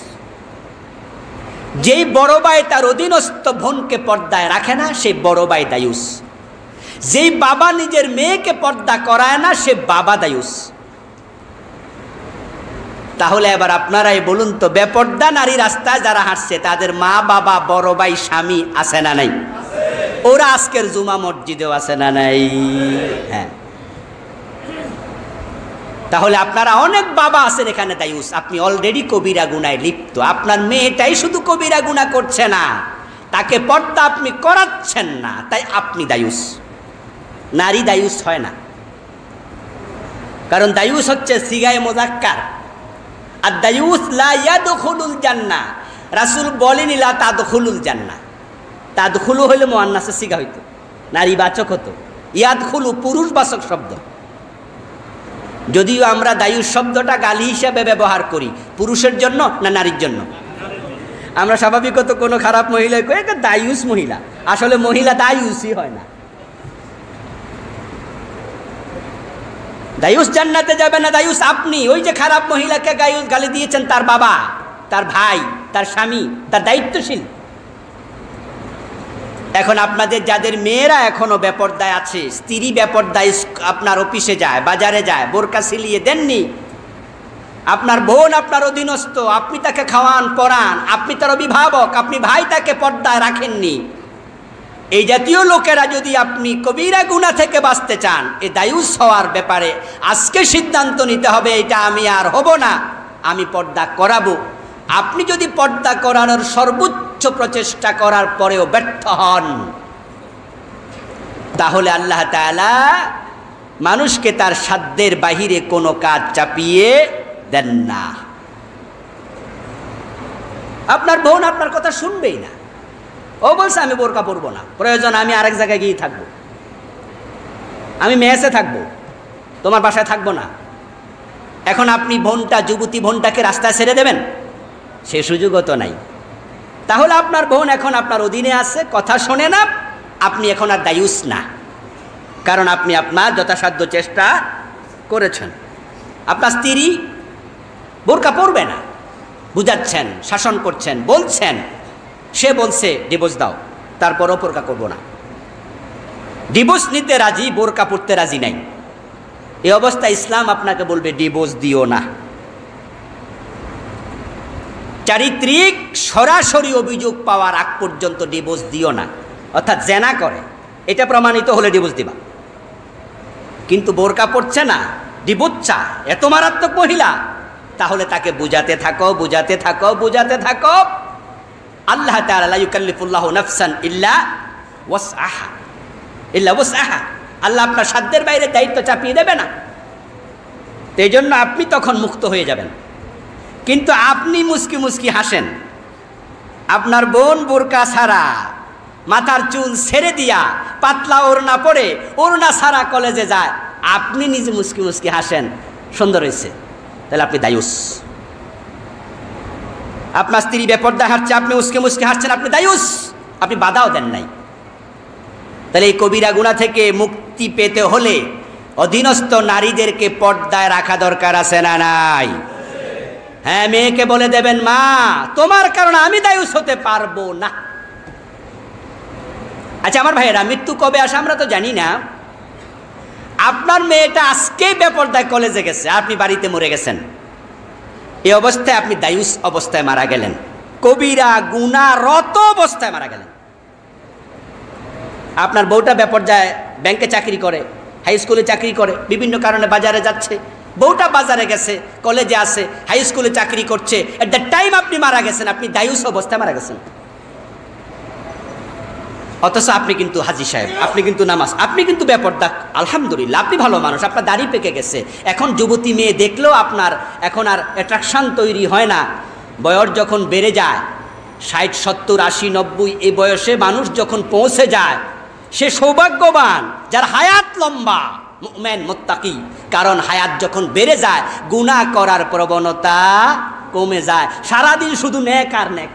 Speaker 1: যেই বড় ভাই তার অধীনস্থ বোনকে পর্দায় রাখে না সে বড় ভাই দায়ুস। যেই বাবা নিজের মেয়েকে পর্দা করায় না সে বাবা দায়ুস। তাহলে এবার আপনারাই বলুন তো, বেপর্দা নারী রাস্তায় যারা হাঁটছে তাদের মা বাবা বড় ভাই স্বামী আছে না নাই? ওরা আজকের জুমা মসজিদেও আছে না নাই? হ্যাঁ। তাহলে আপনারা অনেক বাবা আছেন এখানে দায়ুস, আপনি অলরেডি কবিরা গুনায় লিপ্ত। আপনার মেয়েটাই শুধু কবিরা গুনাহ করছে না, তাকে পর্দা আপনি করাচ্ছেন না, তাই আপনি দায়ুস। নারী দায়ুস হয় না, কারণ দায়ুস হচ্ছে সিগায়ে মুযাক্কার। আর দায়ুস লা ইয়াদখুলুল জান্নাহ, রাসূল বলেনি লা তাদখুলুল জান্নাহ। তাদখুলু হইলে মুআন্নাসের সিগা হইতো, নারীবাচক হতো। ইয়াদখুলু পুরুষবাচক শব্দ। যদিও আমরা দায়ুস শব্দটা গালি হিসাবে ব্যবহার করি, পুরুষের জন্য না নারীর জন্য? আমরা স্বাভাবিকত কোনো খারাপ মহিলা কই এটা দায়ুস মহিলা, আসলে মহিলা দায়ুসই হয় না। দায়ুস জান্নাতে যাবে না, দায়ুস আপনি। ওই যে খারাপ মহিলাকে গায়ুস গালি দিয়েছেন তার বাবা, তার ভাই, তার স্বামী, তার দায়িত্বশীল। এখন আপনাদের যাদের মেয়েরা এখনো বেপরদায় আছে, স্ত্রী বেপরদায় আপনার অফিসে যায়, বাজারে যায়, বোরকা সিলিয়ে দেননি, আপনার বোন আপনার অধীনস্থ, আপনি তাকে খাওয়ান পরান, আপনি তার অভিভাবক, আপনি ভাই তাকে পর্দায় রাখেননি, এই জাতীয় লোকেরা যদি আপনি কবিরা গুনাহ থেকে বাঁচতে চান, এই দায়ুস হওয়ার ব্যাপারে আজকে সিদ্ধান্ত নিতে হবে, এটা আমি আর হব না, আমি পর্দা করাবো। আপনি যদি পর্দা করানোর সর্বোচ্চ প্রচেষ্টা করার পরেও ব্যর্থ হন, তাহলে আল্লাহ তাআলা মানুষকে তার সাধ্যের বাহিরে কোনো কাজ চাপিয়ে দেন না। আপনার বোন আপনার কথা শুনবেই না, ও বলছে আমি বোরকা পরবো না, প্রয়োজন আমি আরেক জায়গায় গিয়ে থাকবো, আমি মেসে থাকবো, তোমার বাসায় থাকবো না। এখন আপনি বোনটা, যুবতী বোনটাকে রাস্তায় ছেড়ে দেবেন? সে সুযোগও তো নাই। তাহলে আপনার বোন এখন আপনার অধীনে আছে, কথা শোনে না, আপনি এখন আর দায়ুস না, কারণ আপনি আপনার যথাসাধ্য চেষ্টা করেছেন। আপনার স্ত্রী বোরকা পরবে না, বুঝাচ্ছেন, শাসন করছেন, বলছেন, সে বলছে ডিভোর্স দাও, তারপরও বোরকা করবো না। ডিভোর্স নিতে রাজি, বোরকা পরতে রাজি নাই। এই অবস্থায় ইসলাম আপনাকে বলবে ডিভোর্স দিও না। চারিত্রিক সরাসরি অভিযোগ পাওয়ার আগ পর্যন্ত ডিভোর্স দিও না, অর্থাৎ জেনা করে এটা প্রমাণিত হলে ডিভোর্স দিবা। কিন্তু বোরকা পড়ছে না, ডিভোর্স চা, এত মারাত্মক মহিলা, তাহলে তাকে বুঝাতে থাকো, বুঝাতে থাকো, বুঝাতে থাকো। আল্লাহ তাআলা লা ইউকাল্লিফুল্লাহু নাফসান ইল্লা ওয়াসআহা, ইল্লা ওয়াসআহা। আল্লাহ আপনার সাধ্যের বাইরে দায়িত্ব চাপিয়ে দেবে না, এই জন্য আপনি তখন মুক্ত হয়ে যাবেন। কিন্তু আপনি মুস্কি মুস্কি হাসেন, আপনার বোন বোরকা ছাড়া মাথার চুল ছেড়ে দিয়া পাতলা ওড়না পরে ওড়না ছাড়া কলেজে যায়, আপনি নিজে মুস্কি মুস্কি হাসেন, সুন্দর হয়েছে, তাহলে আপনি দায়ুস। আপনার স্ত্রী বেপর্দা হাঁটছে, আপনি উস্কে মুস্কে হাঁটছেন, আপনি দায়ুস, আপনি বাধাও দেন নাই। তাহলে এই কবিরা গুনাহ থেকে মুক্তি পেতে হলে অধীনস্থ নারীদেরকে পর্দায় রাখা দরকার আছে না নাই? হ্যাঁ, মেয়েকে বলে দেবেন, মা তোমার কারণে আমি দায়ুস হতে পারবো না। আচ্ছা আমার ভাইয়েরা, মৃত্যু কবে আসে আমরা তো জানি না। আপনার মেয়েটা আজকেই বেপর্দায় কলেজে গেছে, আপনি বাড়িতে মরে গেছেন, এই অবস্থায় আপনি দায়ুস অবস্থায় মারা গেলেন, কবিরা গুনাহরত অবস্থায় মারা গেলেন। আপনার বউটা বেপর্দায় ব্যাংকে চাকরি করে, হাই স্কুলে চাকরি করে, বিভিন্ন কারণে বাজারে যাচ্ছে, বউটা বাজারে গেছে, কলেজে আছে, হাই স্কুলে চাকরি করছে, এট দ্য টাইম আপনি মারা গেছেন, আপনি দায়ুস অবস্থায় মারা গেছেন। অথচ আপনি কিন্তু হাজী সাহেব, আপনি কিন্তু নামাজ, আপনি কিন্তু বেপর্দা, আলহামদুলিল্লাহ আপনি ভালো মানুষ, আপনার দাড়ি পেকে গেছে, এখন যুবতী মেয়ে দেখলেও আপনার এখন আর অ্যাট্রাকশান তৈরি হয় না। বয়স যখন বেড়ে যায়, ষাট সত্তর আশি নব্বই, এই বয়সে মানুষ যখন পৌঁছে যায়, সে সৌভাগ্যবান যার হায়াত লম্বা, মুমিন মুত্তাকি। কারণ হায়াত যখন বেড়ে যায়, গুনাহ করার প্রবণতা কমে যায়, সারাদিন শুধু নেক আর নেক।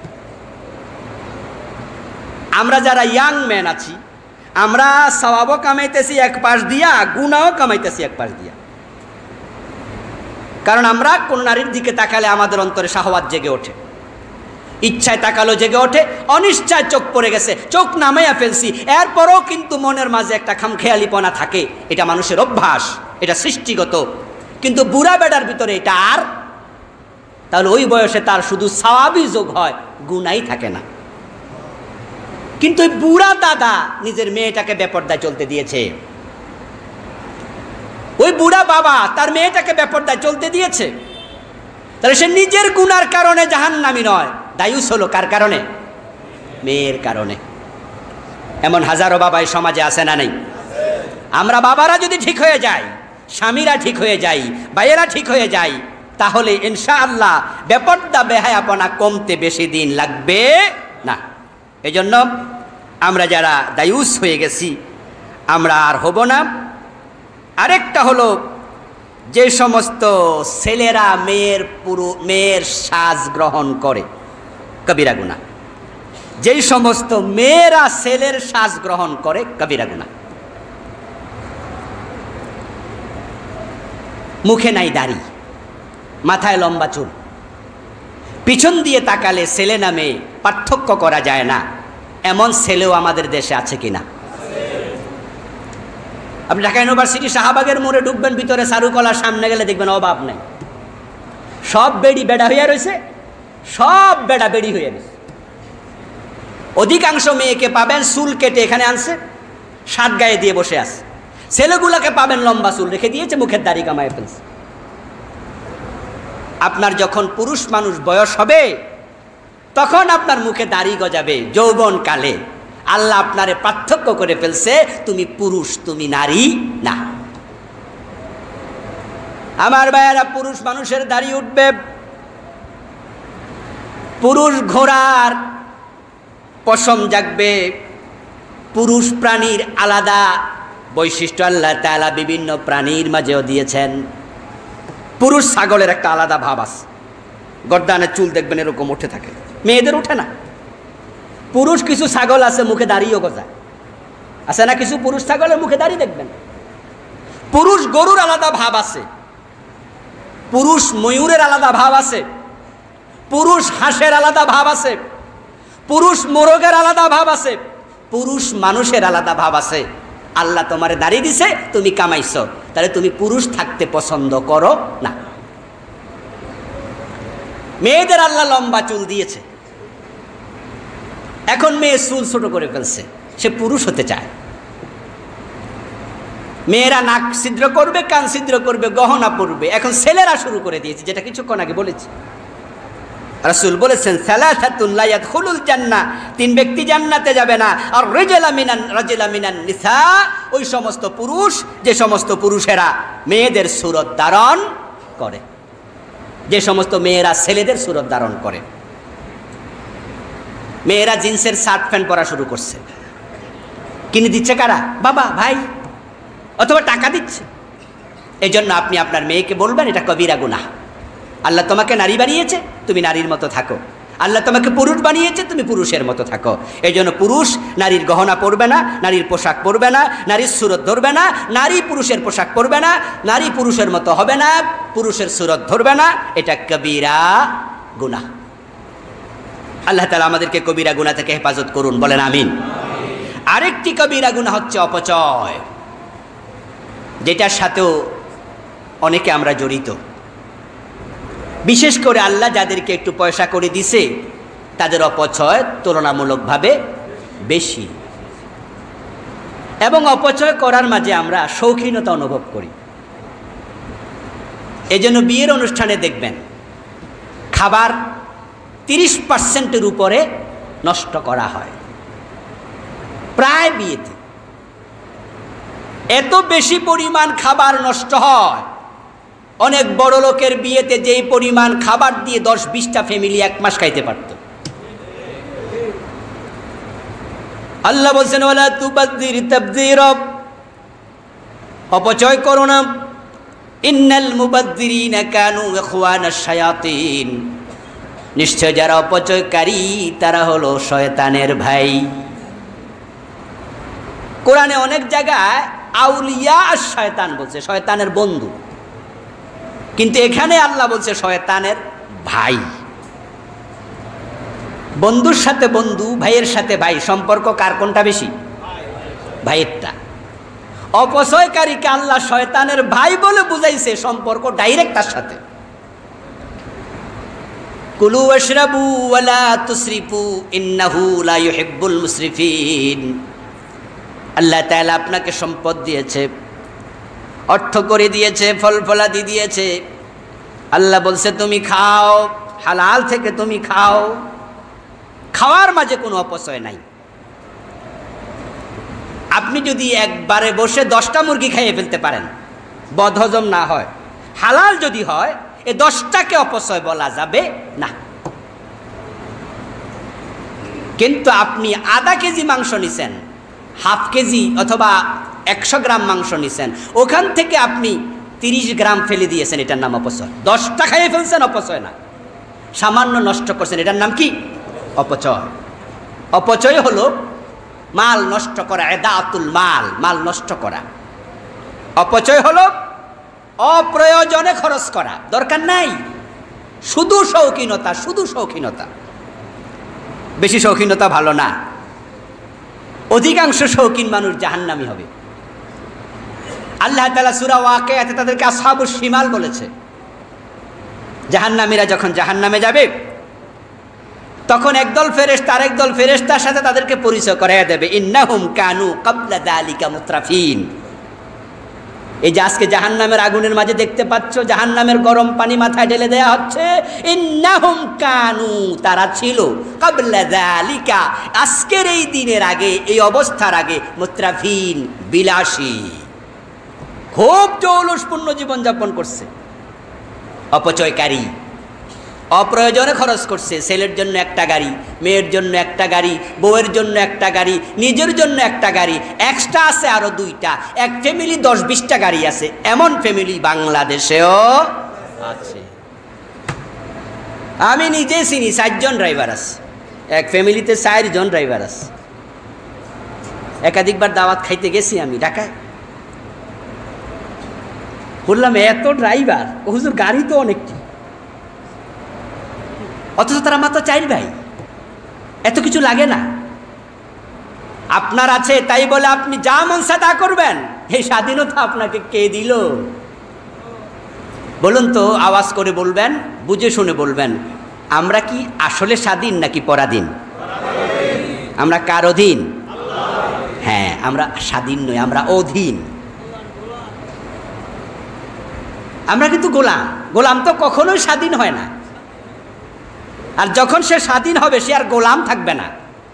Speaker 1: আমরা যারা ইয়াং ম্যান আছি, আমরা সওয়াবও কামাইতেছি এক পাশ দিয়া, গুনাহও কামাইতেছি এক পাশ দিয়া। কারণ আমরা কোন নারীর দিকে তাকালে আমাদের অন্তরে শাহওয়াত জেগে ওঠে, ইচ্ছায় তাকালো জেগে ওঠে, অনিচ্ছায় চোখ পড়ে গেছে, চোখ নামাইয়া ফেলছি, এরপরও কিন্তু মনের মাঝে একটা খামখেয়ালিপনা থাকে। এটা মানুষের অভ্যাস, এটা সৃষ্টিগত। কিন্তু বুড়া বেডার ভিতরে এটা আর, তাহলে ওই বয়সে তার শুধু সওয়াবই যোগ হয়, গুনাহই থাকে না। কিন্তু ওই বুড়া দাদা নিজের মেয়েটাকে বেপর্দায় চলতে দিয়েছে, ওই বুড়া বাবা তার মেয়েটাকে বেপর্দায় চলতে দিয়েছে, তাহলে সে নিজের গুনার কারণে জাহান্নামী নয়, দায়ুস হলো কার কারণে? মেয়ের কারণে। এমন হাজারো বাবা এই সমাজে আছে না নেই? আমরা বাবারা যদি ঠিক হয়ে যাই, স্বামীরা ঠিক হয়ে যাই, ভাইয়েরা ঠিক হয়ে যাই, তাহলে ইনশাআল্লাহ বেপর্দা বেহায়াপনা কমতে বেশি দিন লাগবে না। এজন্য আমরা যারা দায়ুস হয়ে গেছি, আমরা আর হব না। আরেকটা হলো, যে সমস্ত ছেলেরা মেয়ের পুরো মেয়ের সাজ গ্রহণ করে, কবিরা গুনাহ। যেই সমস্ত মেয়েরা ছেলের সাজ গ্রহণ করে, কবিরা গুনাহ। মুখে নাই দাড়ি, মাথায় লম্বা চুল, পিছন দিয়ে তাকালে ছেলে না মেয়ে পার্থক্য করা যায় না, এমন ছেলেও আমাদের দেশে আছে কিনা? আপনি ঢাকা ইউনিভার্সিটি শাহবাগের মোড়ে ঢুকবেন, ভিতরে চারুকলার সামনে গেলে দেখবেন অভাব নেই, সব বেড়ি বেড়া হইয়া রয়েছে, সব বেড়া বেড়ি হইয়া রয়েছে। অধিকাংশ মেয়েকে পাবেন চুল কেটে এখানে আনছে, সাত গায়ে দিয়ে বসে আছে। ছেলেগুলোকে পাবেন লম্বা চুল রেখে দিয়েছে, মুখের দাড়ি কামায় ফেলছে। আপনার যখন পুরুষ মানুষ বয়স হবে, তখন আপনার মুখে দাড়ি গজাবে। যৌবন কালে আল্লাহ আপনারে পার্থক্য করে ফেলছে, তুমি পুরুষ, তুমি নারী না। আমার ভাইয়েরা, পুরুষ মানুষের দাড়ি উঠবে, পুরুষ ঘোড়ার পশম জাগবে, পুরুষ প্রাণীর আলাদা বৈশিষ্ট্য আল্লাহ তাআলা বিভিন্ন প্রাণীর মাঝেও দিয়েছেন। পুরুষ ছাগলের একটা আলাদা ভাব আছে, গর্দানের চুল দেখবেন এরকম উঠে থাকে, মেয়েদের উঠে না। পুরুষ কিছু ছাগল আছে মুখে দাড়িও গজায়, আছে না? কিছু পুরুষ ছাগলের মুখে দাড়ি দেখবেন। পুরুষ গরুর আলাদা ভাব আছে, পুরুষ ময়ূরের আলাদা ভাব আছে, পুরুষ হাঁসের আলাদা ভাব আছে, পুরুষ মোরগের আলাদা ভাব আছে, পুরুষ মানুষের আলাদা ভাব আছে। আল্লাহ তোমারে দাড়ি দিছে, তুমি কামাইছো, তাহলে তুমি পুরুষ থাকতে পছন্দ করো না। মেয়েদের আল্লাহ লম্বা চুল দিয়েছে, এখন মেয়ে চুল ছোট করে ফেলছে, সে পুরুষ হতে চায়। মেয়েরা নাক ছিদ্র করবে, কান ছিদ্র করবে, গহনা পরবে, এখন ছেলেরা শুরু করে দিয়েছে, যেটা কিছুক্ষণ আগে বলেছি। রাসূল বলেছেন, সালাসাতুন লা ইয়াদখুলুল জান্নাহ, তিন ব্যক্তি জান্নাতে যাবে না। আর রাজুলা মিনান রাজুলা মিনান নিসা, ওই সমস্ত পুরুষ, যে সমস্ত পুরুষেরা মেয়েদের সুরত ধারণ করে, যে সমস্ত মেয়েরা ছেলেদের সুরত ধারণ করে। মেয়েরা জিন্সের শার্ট প্যান্ট পরা শুরু করছে। কিনে দিচ্ছে কারা? বাবা, ভাই, অথবা টাকা দিচ্ছে। এই জন্য আপনি আপনার মেয়েকে বলবেন এটা কবিরা গুনাহ। আল্লাহ তোমাকে নারী বানিয়েছে, তুমি নারীর মতো থাকো। আল্লাহ তোমাকে পুরুষ বানিয়েছে, তুমি পুরুষের মতো থাকো। এই জন্য পুরুষ নারীর গহনা পরবে না, নারীর পোশাক পরবে না, নারীর সুরত ধরবে না, নারী পুরুষের পোশাক পরবে না, নারী পুরুষের মতো হবে না, পুরুষের সুরত ধরবে না। এটা কবিরা গুনাহ। আল্লাহ তাআলা আমাদেরকে কবিরা গুনাহ থেকে হেফাজত করুন, বলেন আমিন। আরেকটি কবিরা গুনাহ হচ্ছে অপচয়, যেটার সাথেও অনেকে আমরা জড়িত। বিশেষ করে আল্লাহ যাদেরকে একটু পয়সা করে দিছে তাদের অপচয় তুলনামূলকভাবে বেশি, এবং অপচয় করার মাঝে আমরা শৌখিনতা অনুভব করি। এজন্য বিয়ের অনুষ্ঠানে দেখবেন খাবার তিরিশ পার্সেন্টের উপরে নষ্ট করা হয় প্রায় বিয়েতে। এত বেশি পরিমাণ খাবার নষ্ট হয়, অনেক বড় লোকের বিয়েতে যেই পরিমাণ খাবার দিয়ে দশ বিশটা ফ্যামিলি এক মাস খাইতে পারত। আল্লাহ বলছেন ওয়ালা তুবাযযির তাবযীরা, অপচয় করো না। ইন্নাল মুবাযযিরিনা কানু ইখওয়ানাশ শায়াতিন, নিশ্চয় যারা অপচয়কারী তারা হলো শয়তানের ভাই। কোরআনে অনেক জায়গায় আউলিয়া আর শয়তান বলছে, শয়তানের বন্ধু, কিন্তু এখানে আল্লাহ বলছে শয়তানের ভাই। বন্ধুর সাথে বন্ধু, ভাইয়ের সাথে ভাই, সম্পর্ক কার কোনটা বেশি? ভাইয়েরটা। অপচয়কারীকে আল্লাহ শয়তানের ভাই বলে বুঝাইছে, সম্পর্ক ডাইরেক্ট তার সাথে। কুলু ওয়াশরাবু ওয়ালা তুসরিফু ইন্নাহু লা ইউহিব্বুল মুসরিফিন। আল্লাহ তাআলা আপনাকে সম্পদ দিয়েছে, অর্থ করে দিয়েছে, ফল ফলাদি দিয়েছে। আল্লাহ বলছে তুমি খাও, হালাল থেকে তুমি খাও, খাওয়ার মাঝে কোনো অপচয় নাই। আপনি যদি একবারে বসে দশটা মুরগি খাইয়ে ফেলতে পারেন, বদহজম না হয়, হালাল যদি হয়, এ দশটাকে অপচয় বলা যাবে না। কিন্তু আপনি আধা কেজি মাংস নিছেন, হাফ কেজি অথবা একশো গ্রাম মাংস নিছেন, ওখান থেকে আপনি তিরিশ গ্রাম ফেলে দিয়েছেন, এটার নাম অপচয়। দশটা খাইয়ে ফেলছেন, অপচয় না। সামান্য নষ্ট করছেন, এটার নাম কি? অপচয়। অপচয় হলো মাল নষ্ট করা, এদাতুল মাল, মাল নষ্ট করা। অপচয় হলো অপ্রয়োজনে খরচ করা, দরকার নাই, শুধু শৌখিনতা, শুধু শৌখিনতা। বেশি শৌখিনতা ভালো না। অধিকাংশ শৌখিন মানুষ জাহান্নামী হবে। আল্লাহ তাআলা সূরা ওয়াকিয়াতে তাদেরকে আসহাবুশ শিমাল বলেছে। জাহান্নামীরা যখন জাহান্নামে যাবে তখন একদল ফেরেশতা আরেক দল ফেরেশতার সাথে তাদেরকে পরিচয় করাইয়া দেবে, ইন্নাহুম কানু ক্বাবলা যালিকা মুতরাফিন। এই যে আজকে জাহান্নামের আগুনের মাঝে দেখতে পাচ্ছ, জাহান্নামের গরম পানি মাথায় ঢেলে দেয়া হচ্ছে, ইন্নাহুম কানু, তারা ছিল, ক্বাবলা যালিকা, আজকের এই দিনের আগে, এই অবস্থার আগে, মুতরাফিন, বিলাসী, খুব জৌলুসপূর্ণ জীবনযাপন করছে। অপচয়কারী, অপ্রয়োজনে খরচ করছে। ছেলের জন্য একটা গাড়ি, মেয়ের জন্য একটা গাড়ি, বউয়ের জন্য একটা গাড়ি, নিজের জন্য একটা গাড়ি, এক্সট্রা আছে আরো দুইটা। এক ফ্যামিলি দশ বিশটা গাড়ি আছে, এমন ফ্যামিলি বাংলাদেশেও আছে। আমি নিজে চিনি, চারজন ড্রাইভার আছে, এক ফ্যামিলিতে চারজন ড্রাইভার আছে। একাধিকবার দাওয়াত খাইতে গেছি আমি ঢাকায়, বললাম এত ড্রাইভার, হুজুর গাড়ি তো অনেকটি, অথচ তারা মাত্র চার ভাই, এত কিছু লাগে না। আপনার আছে তাই বলে আপনি যা মন চায় তা করবেন, এই স্বাধীনতা আপনাকে কে দিল? বলুন তো, আওয়াজ করে বলবেন, বুঝে শুনে বলবেন, আমরা কি আসলে স্বাধীন নাকি পরাধীন? আমরা কার অধীন? হ্যাঁ, আমরা স্বাধীন নই, আমরা অধীন। আমরা কিন্তু গোলাম। গোলাম তো কখনোই স্বাধীন হয় না, আর যখন সে স্বাধীন হবে সে আর গোলাম থাকবে না।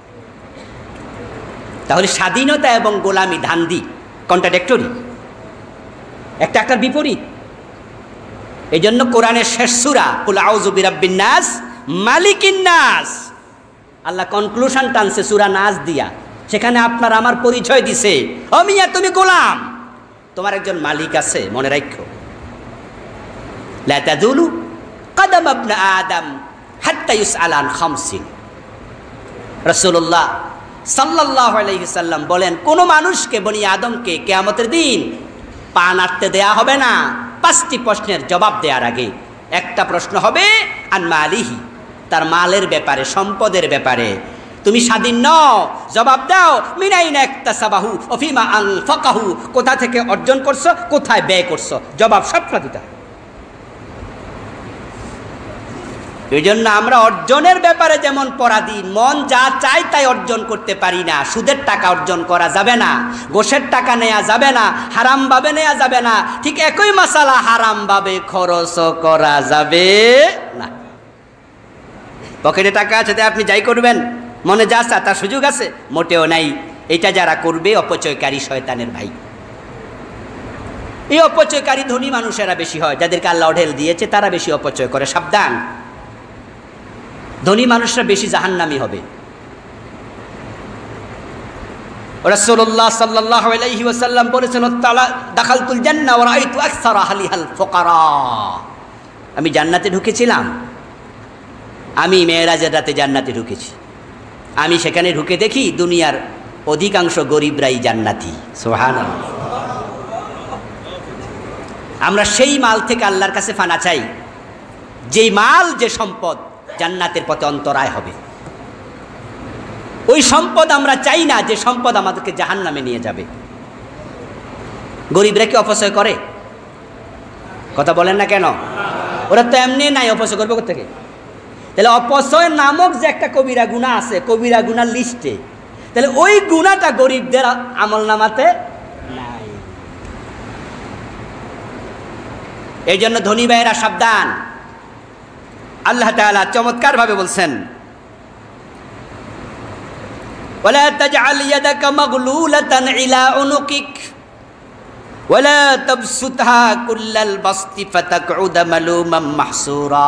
Speaker 1: তাহলে স্বাধীনতা এবং গোলামি ধান্দি, কন্ট্রাডিক্টরি, একটা একটার বিপরীত। এই জন্য কোরআনের শেষ সূরা কুল আউযু বিরাব্বিন নাস মালিকিন নাস, আল্লাহ কনক্লুশন টানছে সূরা নাস দিয়া, সেখানে আপনার আমার পরিচয় দিছে, ও মিয়া তুমি গোলাম, তোমার একজন মালিক আছে, মনে রাখো। লা তাযুলু কদম ইবনে আদম হাত্তা ইউসআল আন খামসিন। রাসূলুল্লাহ সাল্লাল্লাহু আলাইহি সাল্লাম বলেন, কোন মানুষকে বনি আদমকে কিয়ামতের দিন পা নাড়তে দেয়া হবে না পাঁচটি প্রশ্নের জবাব দেওয়ার আগে। একটা প্রশ্ন হবে আন মালিহি, তার মালের ব্যাপারে, সম্পদের ব্যাপারে। তুমি স্বাধীন নও, জবাব দাও মিনাইনা ইকতাসাবাহু ওয়া ফিমা আনফাকাহু, কোথা থেকে অর্জন করছো, কোথায় ব্যয় করছো, জবাব সবটা দিতে হবে। এই জন্য আমরা অর্জনের ব্যাপারে যেমন পরাধীন, মন যা চায় তাই অর্জন করতে পারি না। সুদের টাকা অর্জন করা যাবে না, ঘোষের টাকা নেওয়া যাবে না, হারামভাবে নেওয়া যাবে না। ঠিক একই মাসালা হারামভাবে খরচ করা যাবে না। পকেটে টাকা আছে তাই আপনি যাই করবেন, মনে যা চা তার সুযোগ আছে, মোটেও নাই। এটা যারা করবে অপচয়কারী শয়তানের ভাই। এই অপচয়কারী ধনী মানুষেরা বেশি হয়, যাদেরকে আল্লাহ ঢেল দিয়েছে তারা বেশি অপচয় করে। সাবধান, ধনী মানুষরা বেশি জাহান্নামী হবে। রাসূলুল্লাহ সাল্লাল্লাহু আলাইহি ওয়াসাল্লাম বলেছেন, দাখালতুল জান্নাহ ওয়া রাআইতু আকসারা আহলিহাল ফুকারা। আমি জান্নাতে ঢুকেছিলাম, আমি মেরাজের রাতে জান্নাতে ঢুকেছি, আমি সেখানে ঢুকে দেখি দুনিয়ার অধিকাংশ গরিবরাই জান্নাতি। সুবহানাল্লাহ। আমরা সেই মাল থেকে আল্লাহর কাছে ফানা চাই, যেই মাল, যে সম্পদ জান্নাতের পথে অন্তরায় হবে। ওই সম্পদ আমরা চাই না যে সম্পদ আমাদেরকে জাহান্নামে নিয়ে যাবে। গরিবরা কি অপচয় করে? কথা বলেন না কেন? ওরা তো এমনি নাই, অপচয় করবে কোথা থেকে? তাহলে অপচয় নামক যে একটা কবিরা গুনাহ আছে, কবিরা গুনার লিস্টে, তাহলে ওই গুনাহটা গরিবদের আমল নামাতে নাই। এই জন্য ধনী ভাইয়েরা সাবধান। আল্লাহ তাআলা চমৎকার ভাবে বলছেন, ওয়ালা তাজআল ইয়াদাকা মাগলুলাতান ইলা উনুকিক ওয়ালা তাবসুতহা কুল্লাল বাসতি ফাতাকউদা মালুমান মাহসুরা।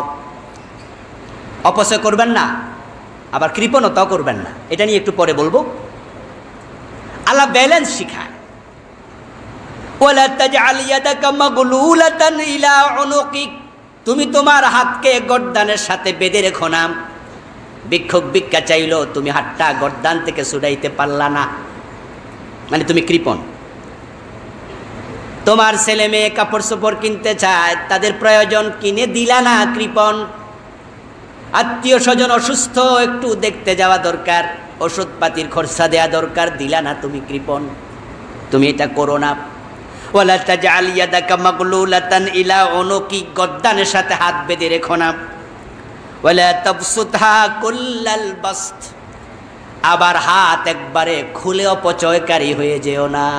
Speaker 1: অপচয় করবেন না, আবার কৃপণতাও করবেন না। এটা নিয়ে একটু পরে বলবো। আল্লাহ ব্যালেন্স শিখায়। ওয়ালা তাজআল ইয়াদাকা মাগলুলাতান ইলা উনুকিক, তুমি তোমার হাতকে গর্দানের সাথে বেঁধে রেখো না। ভিক্ষুক ভিক্ষা চাইলো, তুমি হাতটা গর্দান থেকে ছুটাইতে পারলা না, মানে তুমি কৃপণ। তোমার ছেলে মেয়ে কাপড় চোপড় কিনতে চায়, তাদের প্রয়োজন কিনে দিলা না, কৃপণ। আত্মীয় স্বজন অসুস্থ, একটু দেখতে যাওয়া দরকার, ওষুধপাতির খরচা দেওয়া দরকার, দিলা না, তুমি কৃপণ। তুমি এটা করো না। ওয়ালা তাজআল ইয়াদাকা মাগলুলাতান ইলা উনুকি, গর্দানের সাথে হাত বেঁধে রেখো না। ওয়ালা তাবসুতহা কুল্লাল বাসত, আবার হাত একবারে খুলে অপচয়কারী হয়ে যেও না।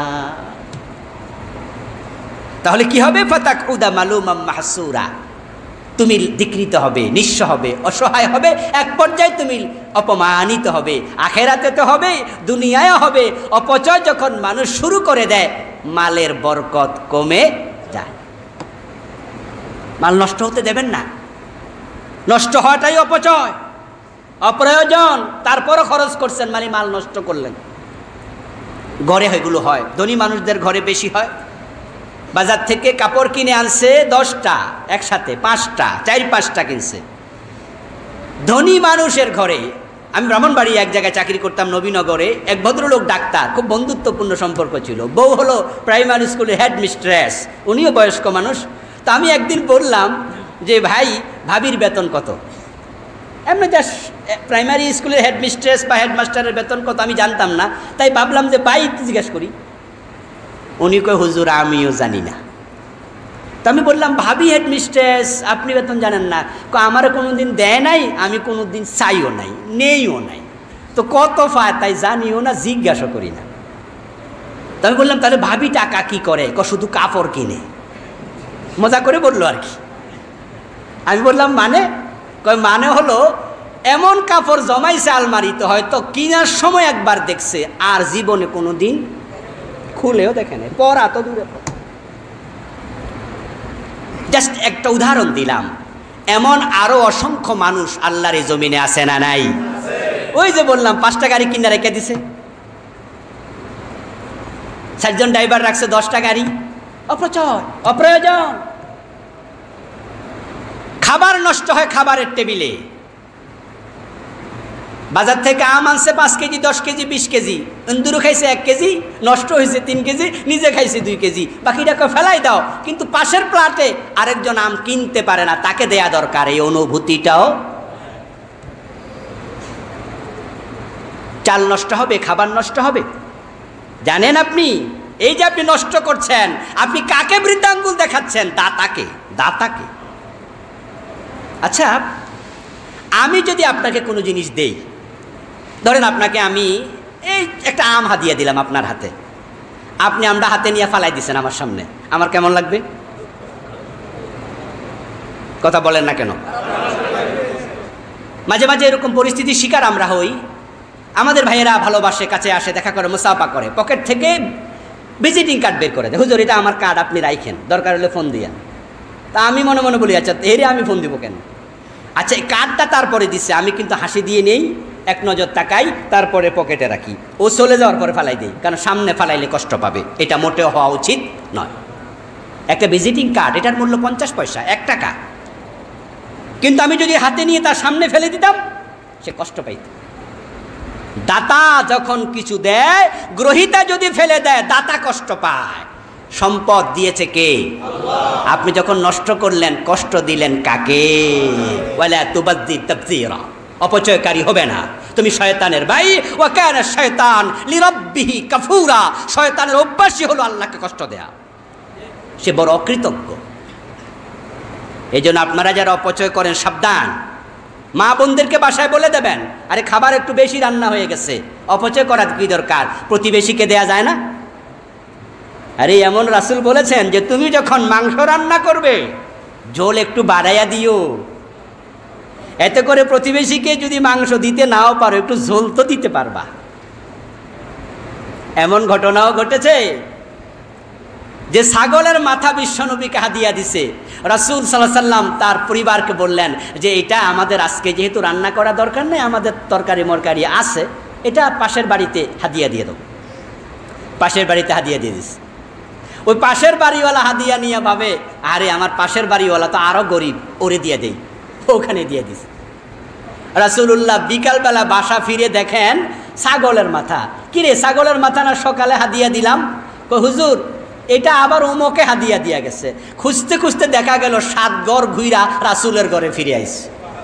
Speaker 1: তাহলে কি হবে? ফাতাকউদা মালুমান মাহসুরা, তুমি ধিক্কৃত হবে, নিঃস্ব হবে, অসহায় হবে, এক পর্যায়ে তুমি অপমানিত হবে। আখেরাতে তো হবে, দুনিয়ায় হবে। অপচয় যখন মানুষ শুরু করে দেয়, মালের বরকত কমে যায়। মাল নষ্ট হতে দেবেন না, নষ্ট হওয়াটাই অপচয়, অপ্রয়োজন। তারপরও খরচ করছেন, মানে মাল নষ্ট করলেন। ঘরে এগুলো হয়, ধনী মানুষদের ঘরে বেশি হয়। বাজার থেকে কাপড় কিনে আনছে দশটা, একসাথে পাঁচটা, চার পাঁচটা কিনছে। ধনী মানুষের ঘরে, আমি ব্রাহ্মণবাড়ি এক জায়গায় চাকরি করতাম, নবীনগরে। এক ভদ্রলোক ডাক্তার, খুব বন্ধুত্বপূর্ণ সম্পর্ক ছিল। বউ হলো প্রাইমারি স্কুলের হেড মিস্ট্রেস, উনিও বয়স্ক মানুষ। তা আমি একদিন বললাম যে ভাই, ভাবির বেতন কত? এমনি জাস্ট প্রাইমারি স্কুলের হেড মিস্ট্রেস বা হেডমাস্টারের বেতন কত আমি জানতাম না, তাই ভাবলাম যে ভাই জিজ্ঞেস করি। উনি কই, হুজুর আমিও জানি না। তো আমি বললাম, ভাবি হেড মিস্ট্রেস, আপনি বেতন জানেন না? আমারও কোনো দিন দেয় নাই, আমি কোনো দিন চাইও নাই, নেইও নাই, তো কত পায় তাই জানিও না, জিজ্ঞাসা করি না। তো আমি বললাম, তাহলে ভাবি টাকা কি করে? ক শুধু কাপড় কিনে। মজা করে বললো আর কি। আমি বললাম মানে? কয় মানে হলো এমন কাপড় জমাইছে আলমারিতে, হয়তো কিনার সময় একবার দেখছে, আর জীবনে কোনো দিন খুলেও দেখে নেই, পরা তো দূরে। জাস্ট একটা উদাহরণ দিলাম। এমন আরো অসংখ্য মানুষ আল্লাহর এই জমিনে আছে না নাই? ওই যে বললাম পাঁচটা গাড়ি কিনে রেখে দিছে, চারজন ড্রাইভার রাখছে দশটা গাড়ি। অপচয়, অপ্রয়োজন। খাবার নষ্ট হয় খাবারের টেবিলে। বাজার থেকে আম আনছে পাঁচ কেজি, দশ কেজি, বিশ কেজি, ইন্দুরু খাইছে এক কেজি, নষ্ট হয়েছে তিন কেজি, নিজে খাইছে দুই কেজি, বাকিটাকে ফেলাই দাও। কিন্তু পাশের প্লাটে আরেকজন আম কিনতে পারে না, তাকে দেয়া দরকার। এই অনুভূতিটাও। চাল নষ্ট হবে, খাবার নষ্ট হবে, জানেন আপনি? এই যে আপনি নষ্ট করছেন, আপনি কাকে বৃদ্ধাঙ্গুল দেখাচ্ছেন? দাতাকে, দাতাকে। আচ্ছা, আমি যদি আপনাকে কোনো জিনিস দেই, ধরেন আপনাকে আমি এই একটা আম হাদিয়া দিলাম আপনার হাতে, আপনি আমটা হাতে নিয়ে ফালাই দিছেন আমার সামনে, আমার কেমন লাগবে? কথা বলেন না কেন? মাঝে মাঝে এরকম পরিস্থিতির শিকার আমরা হই। আমাদের ভাইয়েরা ভালোবাসে, কাছে আসে, দেখা করে, মুসাফা করে, পকেট থেকে ভিজিটিং কার্ড বের করে দেয়, হুজুর এটা আমার কার্ড, আপনি রাইখেন, দরকার হলে ফোন দিয়া। তা আমি মনে মনে বলি, আচ্ছা এরে আমি ফোন দিব কেন? আচ্ছা এই কার্ডটা তারপরে দিচ্ছে, আমি কিন্তু হাসি দিয়ে নেই, এক নজর তাকাই, তারপরে পকেটে রাখি। ও চলে যাওয়ার পরে ফালাই দিই, কারণ সামনে ফালাইলে কষ্ট পাবে। এটা মোটেও হওয়া উচিত নয়। একটা ভিজিটিং কার্ড, এটার মূল্য পঞ্চাশ পয়সা, এক টাকা, কিন্তু আমি যদি হাতে নিয়ে তার সামনে ফেলে দিতাম, সে কষ্ট পাইত। দাতা যখন কিছু দেয়, গ্রহীতা যদি ফেলে দেয়, দাতা কষ্ট পায়। সম্পদ দিয়েছে কে? আল্লাহ। আপনি যখন নষ্ট করলেন, কষ্ট দিলেন কাকে? ওয়ালা তুবাযযির তাবযীরা। অপচয়কারী হবে না। তুমি শয়তানের ভাই। ওয়া কানা শায়তান লিরাব্বিহি কাফুরা। শয়তানের অভ্যাসই হলো আল্লাহকে কষ্ট দেয়া। সে বড় অকৃতজ্ঞ। এই জন্য আপনারা যারা অপচয় করেন সাবধান। মা বোনদেরকে বাসায় বলে দেবেন, আরে খাবার একটু বেশি রান্না হয়ে গেছে, অপচয় করার কি দরকার, প্রতিবেশীকে দেয়া যায় না? আরে এমন রাসূল বলেছেন যে তুমি যখন মাংস রান্না করবে, ঝোল একটু বাড়াইয়া দিও, এতে করে প্রতিবেশীকে যদি মাংস দিতে নাও পারো, একটু ঝোল তো দিতে পারবা। এমন ঘটনাও ঘটেছে যে ছাগলের মাথা বিশ্বনবীকে হাদিয়া দিছে। রাসূল সাল্লাল্লাহু আলাইহি সাল্লাম তার পরিবারকে বললেন যে এটা আমাদের আজকে যেহেতু রান্না করা দরকার নেই, আমাদের তরকারি মরকারি আছে, এটা পাশের বাড়িতে হাদিয়া দিয়ে দাও। পাশের বাড়িতে হাদিয়া দিয়ে দিস। ওই পাশের বাড়িওয়ালা হাদিয়া নিয়ে ভাবে, আরে আমার পাশের বাড়িওয়ালা তো আরও গরিব, ওরে দিয়ে দেই, ওখানে দিয়ে দিস। রাসূলুল্লাহ বিকালবেলা বাসা ফিরে দেখেন ছাগলের মাথা। কিরে ছাগলের মাথা না সকালে হাদিয়া দিলাম? কই হুজুর এটা আবার ওমকে হাদিয়া দিয়া গেছে। খুঁজতে খুঁজতে দেখা গেল সাত ঘর ঘুইরা রাসূলের ঘরে ফিরে আইছে।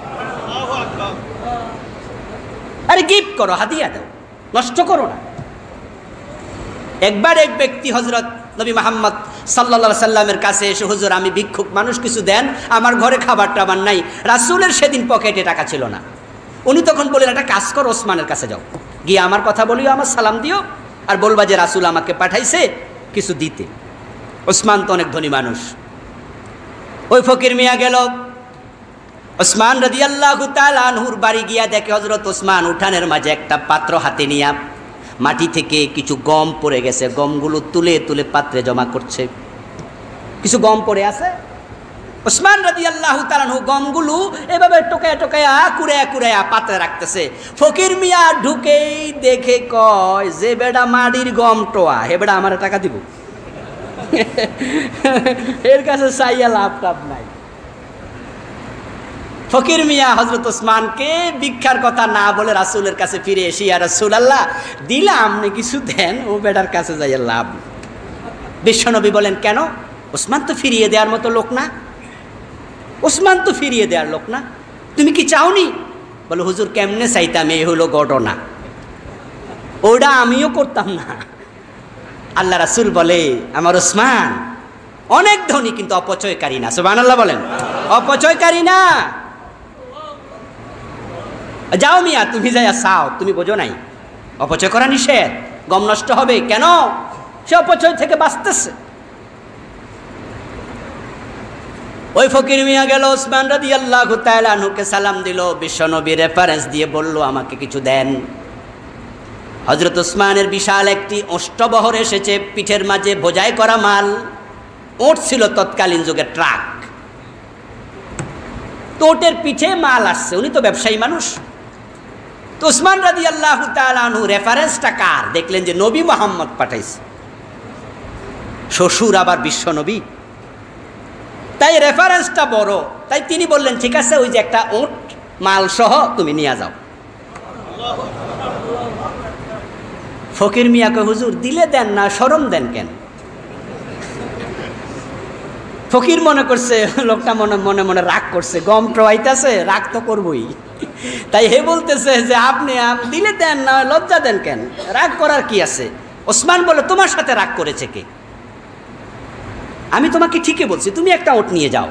Speaker 1: আরে গিফট করো, হাদিয়া দাও, নষ্ট করো না। একবার এক ব্যক্তি হযরত নবী মুহাম্মদ সাল্লাল্লাহু আলাইহি সাল্লামের কাছে এসে, হুজুর আমি ভিক্ষুক, মানুষ কিছু দেন, আমার ঘরে খাবার টাবার নাই। রাসূলের সেদিন পকেটে টাকা ছিল না। উনি তখন বললেন, একটা কাজ কর, ওসমানের কাছে যাও, গিয়ে আমার কথা বলিও, আমার সালাম দিও, আর বলবা যে রাসূল আমাকে পাঠাইছে কিছু দিতে। ওসমান তো অনেক ধনী মানুষ। ওই ফকির মিয়া গেল, ওসমান রাদিয়াল্লাহু তাআলা আনহুর বাড়ি গিয়া দেখে হযরত ওসমান উঠানের মাঝে একটা পাত্র হাতে নিয়া মাটি থেকে কিছু গম পড়ে গেছে, গমগুলো তুলে তুলে পাত্রে জমা করছে। কিছু গম পড়ে আছে। ওসমান রাদিয়াল্লাহু তাআলা আনহু গমগুলো এভাবে টোকায়া টোকায়া কুড়ায়া কুড়ায়া পাত্রে রাখতেছে। ফকির মিয়া ঢুকেই দেখে কয়, যে বেটা মাটির গম টোয়া, হে বেটা আমার টাকা দিব, এর কাছে চাইয়া লাভ টাভ নাই। ফকির মিয়া হযরত ওসমানকে ভিক্ষার কথা না বলে রাসূলের কাছে ফিরে এসে, ইয়া রাসূলুল্লাহ দিলাম, আপনি কিছু দেন, ও বেটার কাছে যাইয়া লাভ। বিশ্বনবী বলেন, কেন? ওসমান তো ফিরিয়ে দেওয়ার মতো লোক না, ওসমান তো ফিরিয়ে দেওয়ার লোক না, তুমি কি চাওনি? বলে হুজুর কেমনে চাইতাম, এই হলো ঘটনা, ওটা আমিও করতাম না। আল্লাহ রাসূল বলে, আমার ওসমান অনেক ধনী কিন্তু অপচয়কারী না। সুবহানাল্লাহ বলেন, অপচয়কারী না। যাও মিয়া, তুমি যাইয়া চাও, তুমি বোঝো নাই অপচয় করা নিষেধ, গম নষ্ট হবে। কেন? সে অপচয় থেকে বাঁচতেছে। ওই ফকির মিয়া গেল, ওসমান রাদিয়াল্লাহু তাআলা আনহুকে সালাম দিল, বিশ্বনবী রেফারেন্স দিয়ে বলল আমাকে কিছু দেন। হযরত ওসমানের বিশাল একটি অষ্টবহর এসেছে, পিঠের মাঝে বোঝাই করা মাল। ওট ছিল তৎকালীন যুগে ট্রাক, তো ওটের পিঠে মাল আসছে, উনি তো ব্যবসায়ী মানুষ। তো উসমান রাদিয়াল্লাহু তাআলা আনহু রেফারেন্সটা কার দেখলেন যে নবী মুহাম্মদ পাঠাইছে, শ্বশুর আবার বিশ্ব নবী, তাই রেফারেন্সটা বড়। তাই তিনি বললেন ঠিক আছে, ওই যে একটা উট মাল সহ তুমি নিয়ে যাও। ফকির মিয়া কয় হুজুর দিলে দেন না, শরম দেন কেন? ফকির মনে করছে লোকটা মনে মনে মনে রাগ করছে, গম প্রবাহিতেছে, রাগ তো করবই। তাই হে বলতেছে যে আপনি দিলে দেন না, লজ্জা দেন কেন, রাগ করার কি আছে? ওসমান বলে তোমার সাথে রাগ করেছে কে? আমি তোমাকে ঠিকই বলছি, তুমি একটা ওট নিয়ে যাও।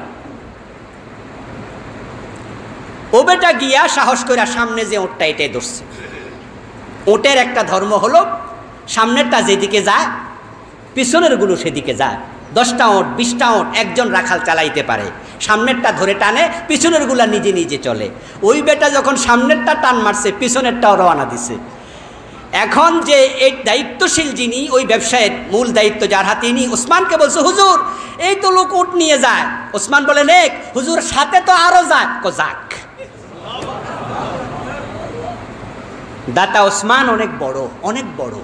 Speaker 1: ও বেটা গিয়া সাহস করে সামনে যে ওটটা এটাই ধরছে। ওটের একটা ধর্ম হলো সামনেরটা যেদিকে যায় পিছনের গুলো সেদিকে যায়। দশটা ওট বিশটা ওট একজন রাখাল চালাইতে পারে, সামনেরটা ধরে টানে, পিছনের গুলা নিজে নিজে চলে। ওই বেটা যখন সামনেরটা টান মারছে, পিছনেরটাও রওনা দিছে। এখন যে এই দায়িত্বশীল যিনি, ওই ব্যবসায়ের মূল দায়িত্ব যার হাতে, ইনি ওসমানকে বলছে হুজুর এই তো লোক উট নিয়ে যায়। ওসমান বলে নেক হুজুর, সাথে তো আরো যায়। কো যাক। দাতা ওসমান অনেক বড়, অনেক বড়।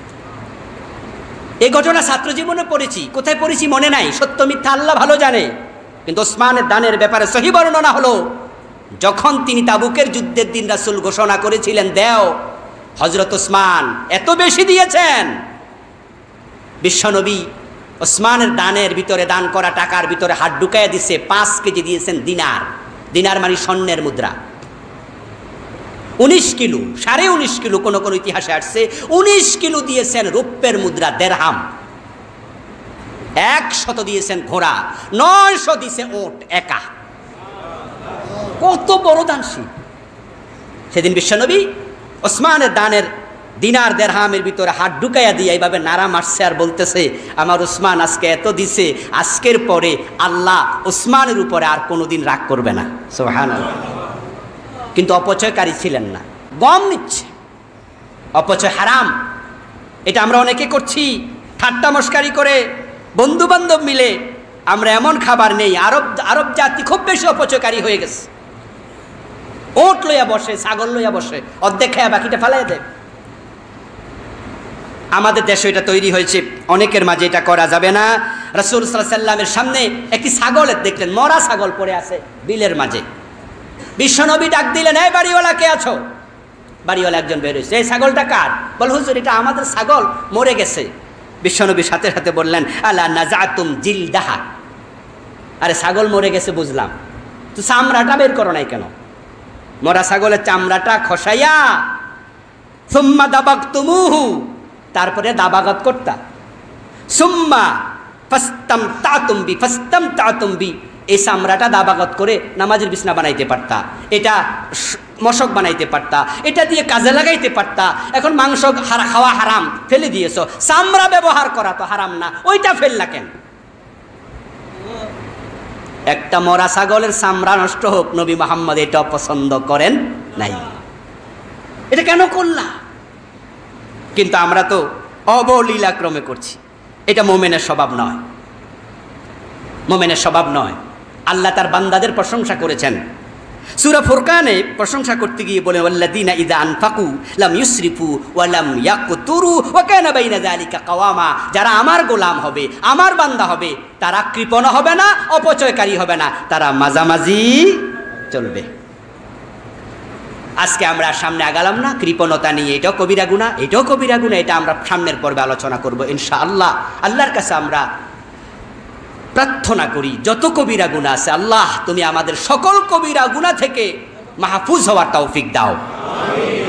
Speaker 1: এই ঘটনা ছাত্র জীবনে পড়েছি, কোথায় পড়েছি মনে নাই, সত্য মিথ্যা আল্লাহ ভালো জানে। কিন্তু ওসমানের দানের ব্যাপারে সহি বর্ণনা হলো যখন তিনি তাবুকের যুদ্ধের দিন রাসূল ঘোষণা করেছিলেন দেও, হযরত ওসমান এত বেশি দিয়েছেন, বিশ্বনবী ওসমানের দানের ভিতরে, দান করা টাকার ভিতরে হাত ঢুকাইয়া দিছে। পাঁচ কেজি দিয়েছেন দিনার, দিনার মানে স্বর্ণের মুদ্রা। উনিশ কিলো, সাড়ে উনিশ কিলো কোন কোন ইতিহাসে আসছে। উনিশ কিলো দিয়েছেন রৌপ্যের মুদ্রা, দেরহাম। একশত দিয়েছেন ঘোড়া, নয়শো দিয়েছে ওট একা। কত বড় দানশীল! সেদিন বিশ্বনবী ওসমানের দানের দিনার দেরহামের ভিতরে হাত ঢুকাইয়া দিয়ে এইভাবে নাড়া মারছে আর বলতেছে আমার ওসমান আজকে এত দিছে, আজকের পরে আল্লাহ ওসমানের উপরে আর কোনোদিন রাগ করবে না। সুবহানাল্লাহ। কিন্তু অপচয়কারী ছিলেন না, গম নিচ্ছে। অপচয় হারাম, এটা আমরা অনেকে করছি ঠাট্টা মস্কারি করে, বন্ধু বান্ধব মিলে। আমরা এমন খাবার নেই, আরব আরব জাতি খুব বেশি অপচয়কারী হয়ে গেছে। ওট লইয়া বসে, ছাগল লইয়া বসে, অর্ধেক খায়া বাকিটা ফেলাইয়া দেয়। আমাদের দেশে এটা তৈরি হয়েছে, অনেকের মাঝে এটা করা যাবে না। রাসূল সাল্লাল্লাহু আলাইহি ওয়াসাল্লামের সামনে একটি ছাগলের দেখলেন, মরা ছাগল পড়ে আছে বিলের মাঝে। বিশ্বনবী ডাক দিলেন, এই বাড়িওয়ালা কে আছো? বাড়িওয়ালা একজন বের হয়েছে, এই ছাগলটা কার? বল হুজুর এটা আমাদের ছাগল, মরে গেছে। বিশ্বনবী সাথে সাথে বললেন আলা নাজাতুম জিলদাহা, আরে ছাগল মরে গেছে বুঝলাম, তো চামড়াটা বের করো নাই কেন? মরা ছাগলের চামড়াটা খসাইয়া সুম্মা দাবাগতুমুহু, তারপরে দাবাগাত করতা, সুম্মা ফাস্তামতাতুম বি ফাস্তামতাতুম বি, এই চামড়াটা দাবাগত করে নামাজের বিছনা বানাইতে পারতা, এটা মশক বানাইতে পারতা, এটা দিয়ে কাজে লাগাইতে পারতা। এখন মাংস খাওয়া হারাম, ফেলে দিয়েছো, চামড়া ব্যবহার করা তো হারাম না, ওইটা ফেললা কেন? একটা মরা ছাগলের চামড়া নষ্ট হোক, নবী মুহাম্মদ এটা পছন্দ করেন নাই। এটা কেন করলা? কিন্তু আমরা তো অবলীলাক্রমে করছি। এটা মোমেনের স্বভাব নয়, মোমেনের স্বভাব নয়। আল্লাহ তার বান্দাদের প্রশংসা করেছেন। সূরা ফুরকানে প্রশংসা করতে গিয়ে বলেন ওয়াল্লাযীনা ইযা আনফাকু লাম ইউসরিফু ওয়া লাম ইয়াকতুরু ওয়া কানা বাইনা যালিকা কাওয়ামা, যারা আমার গোলাম হবে, আমার বান্দা হবে, তারা কৃপণ হবে না, অপচয়কারী হবে না, তারা মাঝামাঝি চলবে। আজকে আমরা সামনে আগালাম না কৃপণতা নিয়ে, এটাও কবিরা গুনাহ, এটাও কবিরা গুনাহ। এটা আমরা সামনের পর্বে আলোচনা করব ইনশাআল্লাহ। আল্লাহর কাছে আমরা প্রার্থনা করি যত কবিরা গুনাহ আছে, আল্লাহ তুমি আমাদের সকল কবিরা গুনাহ থেকে মাহফুজ হওয়ার তৌফিক দাও।